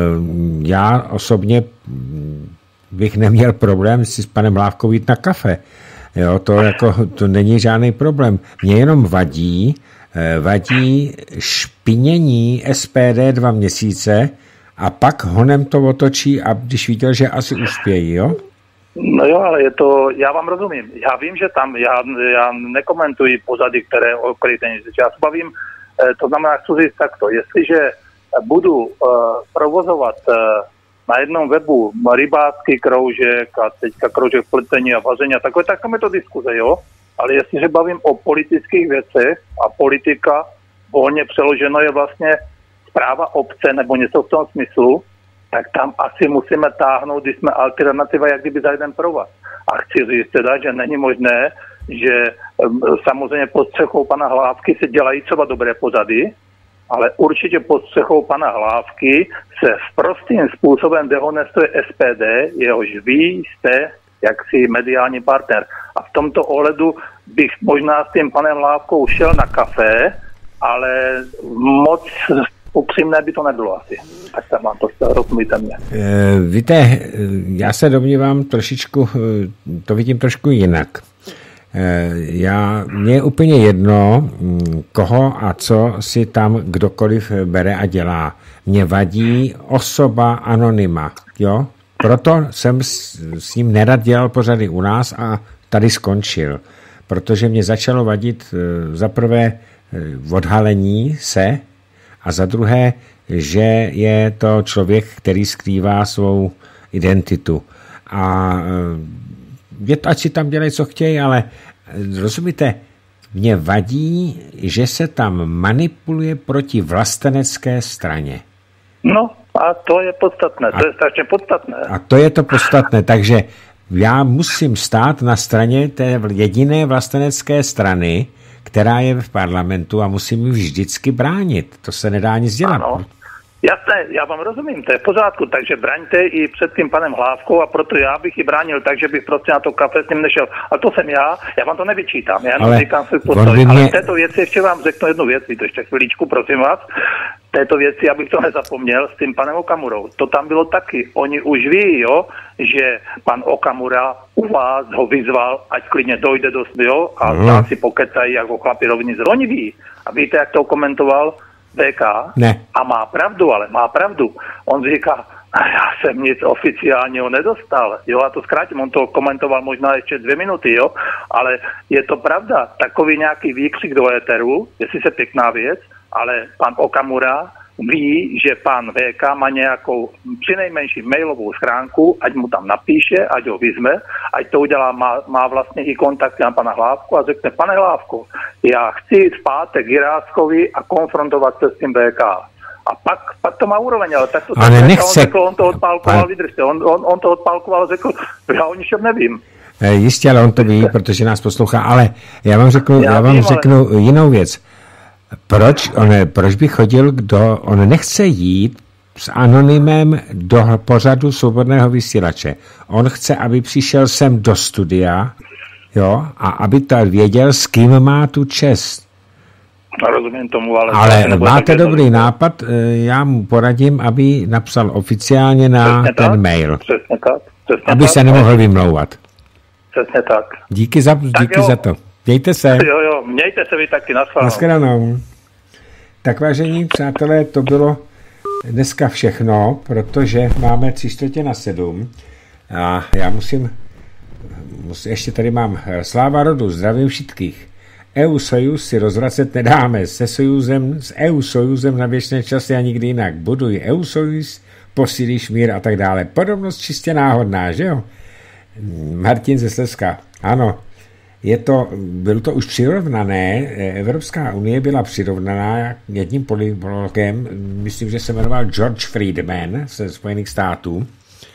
já osobně bych neměl problém si s panem Hlávkou jít na kafe. Jo, to, jako, to není žádný problém. Mě jenom vadí, vadí špinění S P D dva měsíce a pak honem to otočí a když viděl, že asi uspějí, jo? No jo, ale je to, já vám rozumím. Já vím, že tam, já, já nekomentuji pořady, které o kterých ten já se bavím, to znamená, chci říct takto, jestliže budu uh, provozovat uh, na jednom webu rybářský kroužek a teďka kroužek pletení a vaření a takové, tak tam je to diskuze, jo? Ale jestliže bavím o politických věcech a politika volně přeloženo je vlastně správa obce nebo něco v tom smyslu, tak tam asi musíme táhnout, když jsme alternativa, jak kdyby za jeden provaz. A chci říct teda, že není možné, že samozřejmě pod střechou pana Hlávky se dělají třeba dobré pořady, ale určitě pod střechou pana Hlávky se prostým způsobem dehonestuje S P D, jehož vy jste jaksi mediální partner. A v tomto ohledu bych možná s tím panem Hlávkou šel na kafe, ale moc upřímné by to nebylo asi. Tak tam vám to rozumíte mě. E, víte, já se domnívám trošičku, to vidím trošku jinak. Já, mně je úplně jedno, koho a co si tam kdokoliv bere a dělá. Mně vadí osoba anonyma, jo? Proto jsem s, s ním nerad dělal pořady u nás a tady skončil. protože mě začalo vadit za prvé odhalení se a za druhé, že je to člověk, který skrývá svou identitu. A je to, ať si tam dělají, co chtějí, ale rozumíte, mě vadí, že se tam manipuluje proti vlastenecké straně. No a to je podstatné, to a, je strašně podstatné. A to je to podstatné, takže já musím stát na straně té jediné vlastenecké strany, která je v parlamentu a musím ji vždycky bránit. To se nedá nic dělat. Ano. Jasné, já vám rozumím, to je v pořádku, takže braňte i před tím panem Hlávkou a proto já bych ji bránil tak, že bych prostě na to kafe s ním nešel. A to jsem já, já vám to nevyčítám, já jenom říkám svůj postoj. Mě... Ale v této věci ještě vám řeknu jednu věc, to ještě chviličku, prosím vás. V této věci, abych to nezapomněl, s tím panem Okamurou. To tam bylo taky. Oni už ví, jo, že pan Okamura u vás ho vyzval, ať klidně dojde do jo, a mm. tam si pokecají jako chlapi rovnice. Oni ví. A víte, jak to komentoval vé ká? Ne. A má pravdu, ale má pravdu. On říká, já jsem nic oficiálního nedostal. Jo, a to zkrátím, on to komentoval možná ještě dvě minuty, jo, ale je to pravda. Takový nějaký výkřik do éteru, jestli se pěkná věc, ale pan Okamura ví, že pan vé ká má nějakou přinejmenší mailovou schránku, ať mu tam napíše, ať ho vyzme, ať to udělá, má, má vlastně i kontakt na pana Hlávku a řekne, pane Hlávku, já chci jít v pátek Jiráskovi a konfrontovat se s tím vé ká. A pak, pak to má úroveň, ale tak to ale tak nechce... on řekl, on to odpálkoval, ale... vydržte, on, on, on to odpálkoval, řekl, já o ničem nevím. Jistě, ale on to ví, protože nás poslouchá, ale já vám řeknu, já, já vám vím, řeknu ale... jinou věc. Proč, on, proč by chodil, kdo, on nechce jít s anonymem do pořadu Svobodného vysílače. On chce, aby přišel sem do studia, jo, a aby to věděl, s kým má tu čest. Rozumím tomu, ale... Ale máte dobrý to... nápad, já mu poradím, aby napsal oficiálně na přesně ten tak, mail. Přesně tak. Přesně aby tak, se nemohl vymlouvat. Přesně tak. Díky za, díky za to. Mějte se. Jo, jo, mějte se vy taky, naschledanou. Naschledanou. Tak vážení přátelé, to bylo dneska všechno, protože máme tři čtvrtě na sedm a já musím, musím ještě tady mám sláva rodu, zdravím všetkých. E U Sojuz si rozvracet nedáme, se Sojuzem, s E U Sojuzem na věčné časy a nikdy jinak. Buduj E U Sojuz, posílíš mír a tak dále. Podobnost čistě náhodná, že jo? Martin ze Slezska, ano. Je to, bylo to už přirovnané, Evropská unie byla přirovnaná jedním politologem, myslím, že se jmenoval George Friedman ze Spojených států,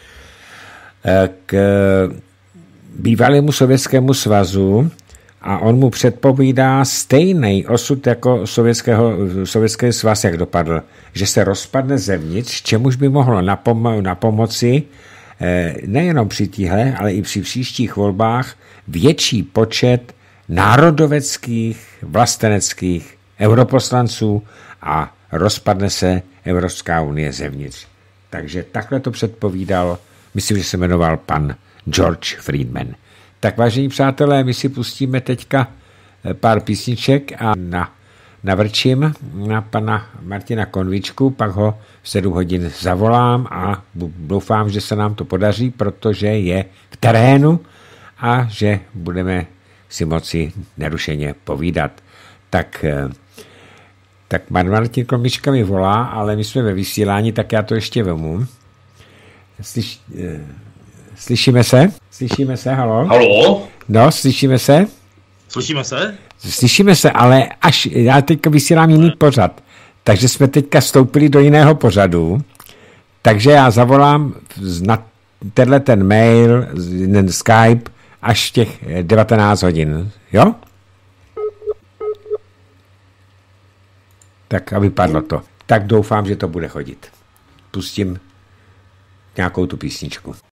k bývalému Sovětskému svazu a on mu předpovídá stejný osud jako sovětského, Sovětský svaz, jak dopadl, že se rozpadne zevnitř, čemuž by mohlo napom- na pomoci nejenom při tíhle, ale i při příštích volbách větší počet národoveckých, vlasteneckých europoslanců a rozpadne se Evropská unie zevnitř. Takže takhle to předpovídal, myslím, že se jmenoval pan George Friedman. Tak vážení přátelé, my si pustíme teďka pár písniček a na, navrčím na pana Martina Konvičku, pak ho v sedm hodin zavolám a doufám, že se nám to podaří, protože je v terénu a že budeme si moci nerušeně povídat. Tak, tak Martin Konvička mi volá, ale my jsme ve vysílání, tak já to ještě vemu. Slyš, slyšíme se? Slyšíme se, halo? Halo? No, slyšíme se? Slyšíme se? Slyšíme se, ale až já teďka vysílám jiný pořad. Takže jsme teďka vstoupili do jiného pořadu. Takže já zavolám na tenhle ten mail, ten Skype, až v těch devatenáct hodin. Jo? Tak, aby padlo to. Tak doufám, že to bude chodit. Pustím nějakou tu písničku.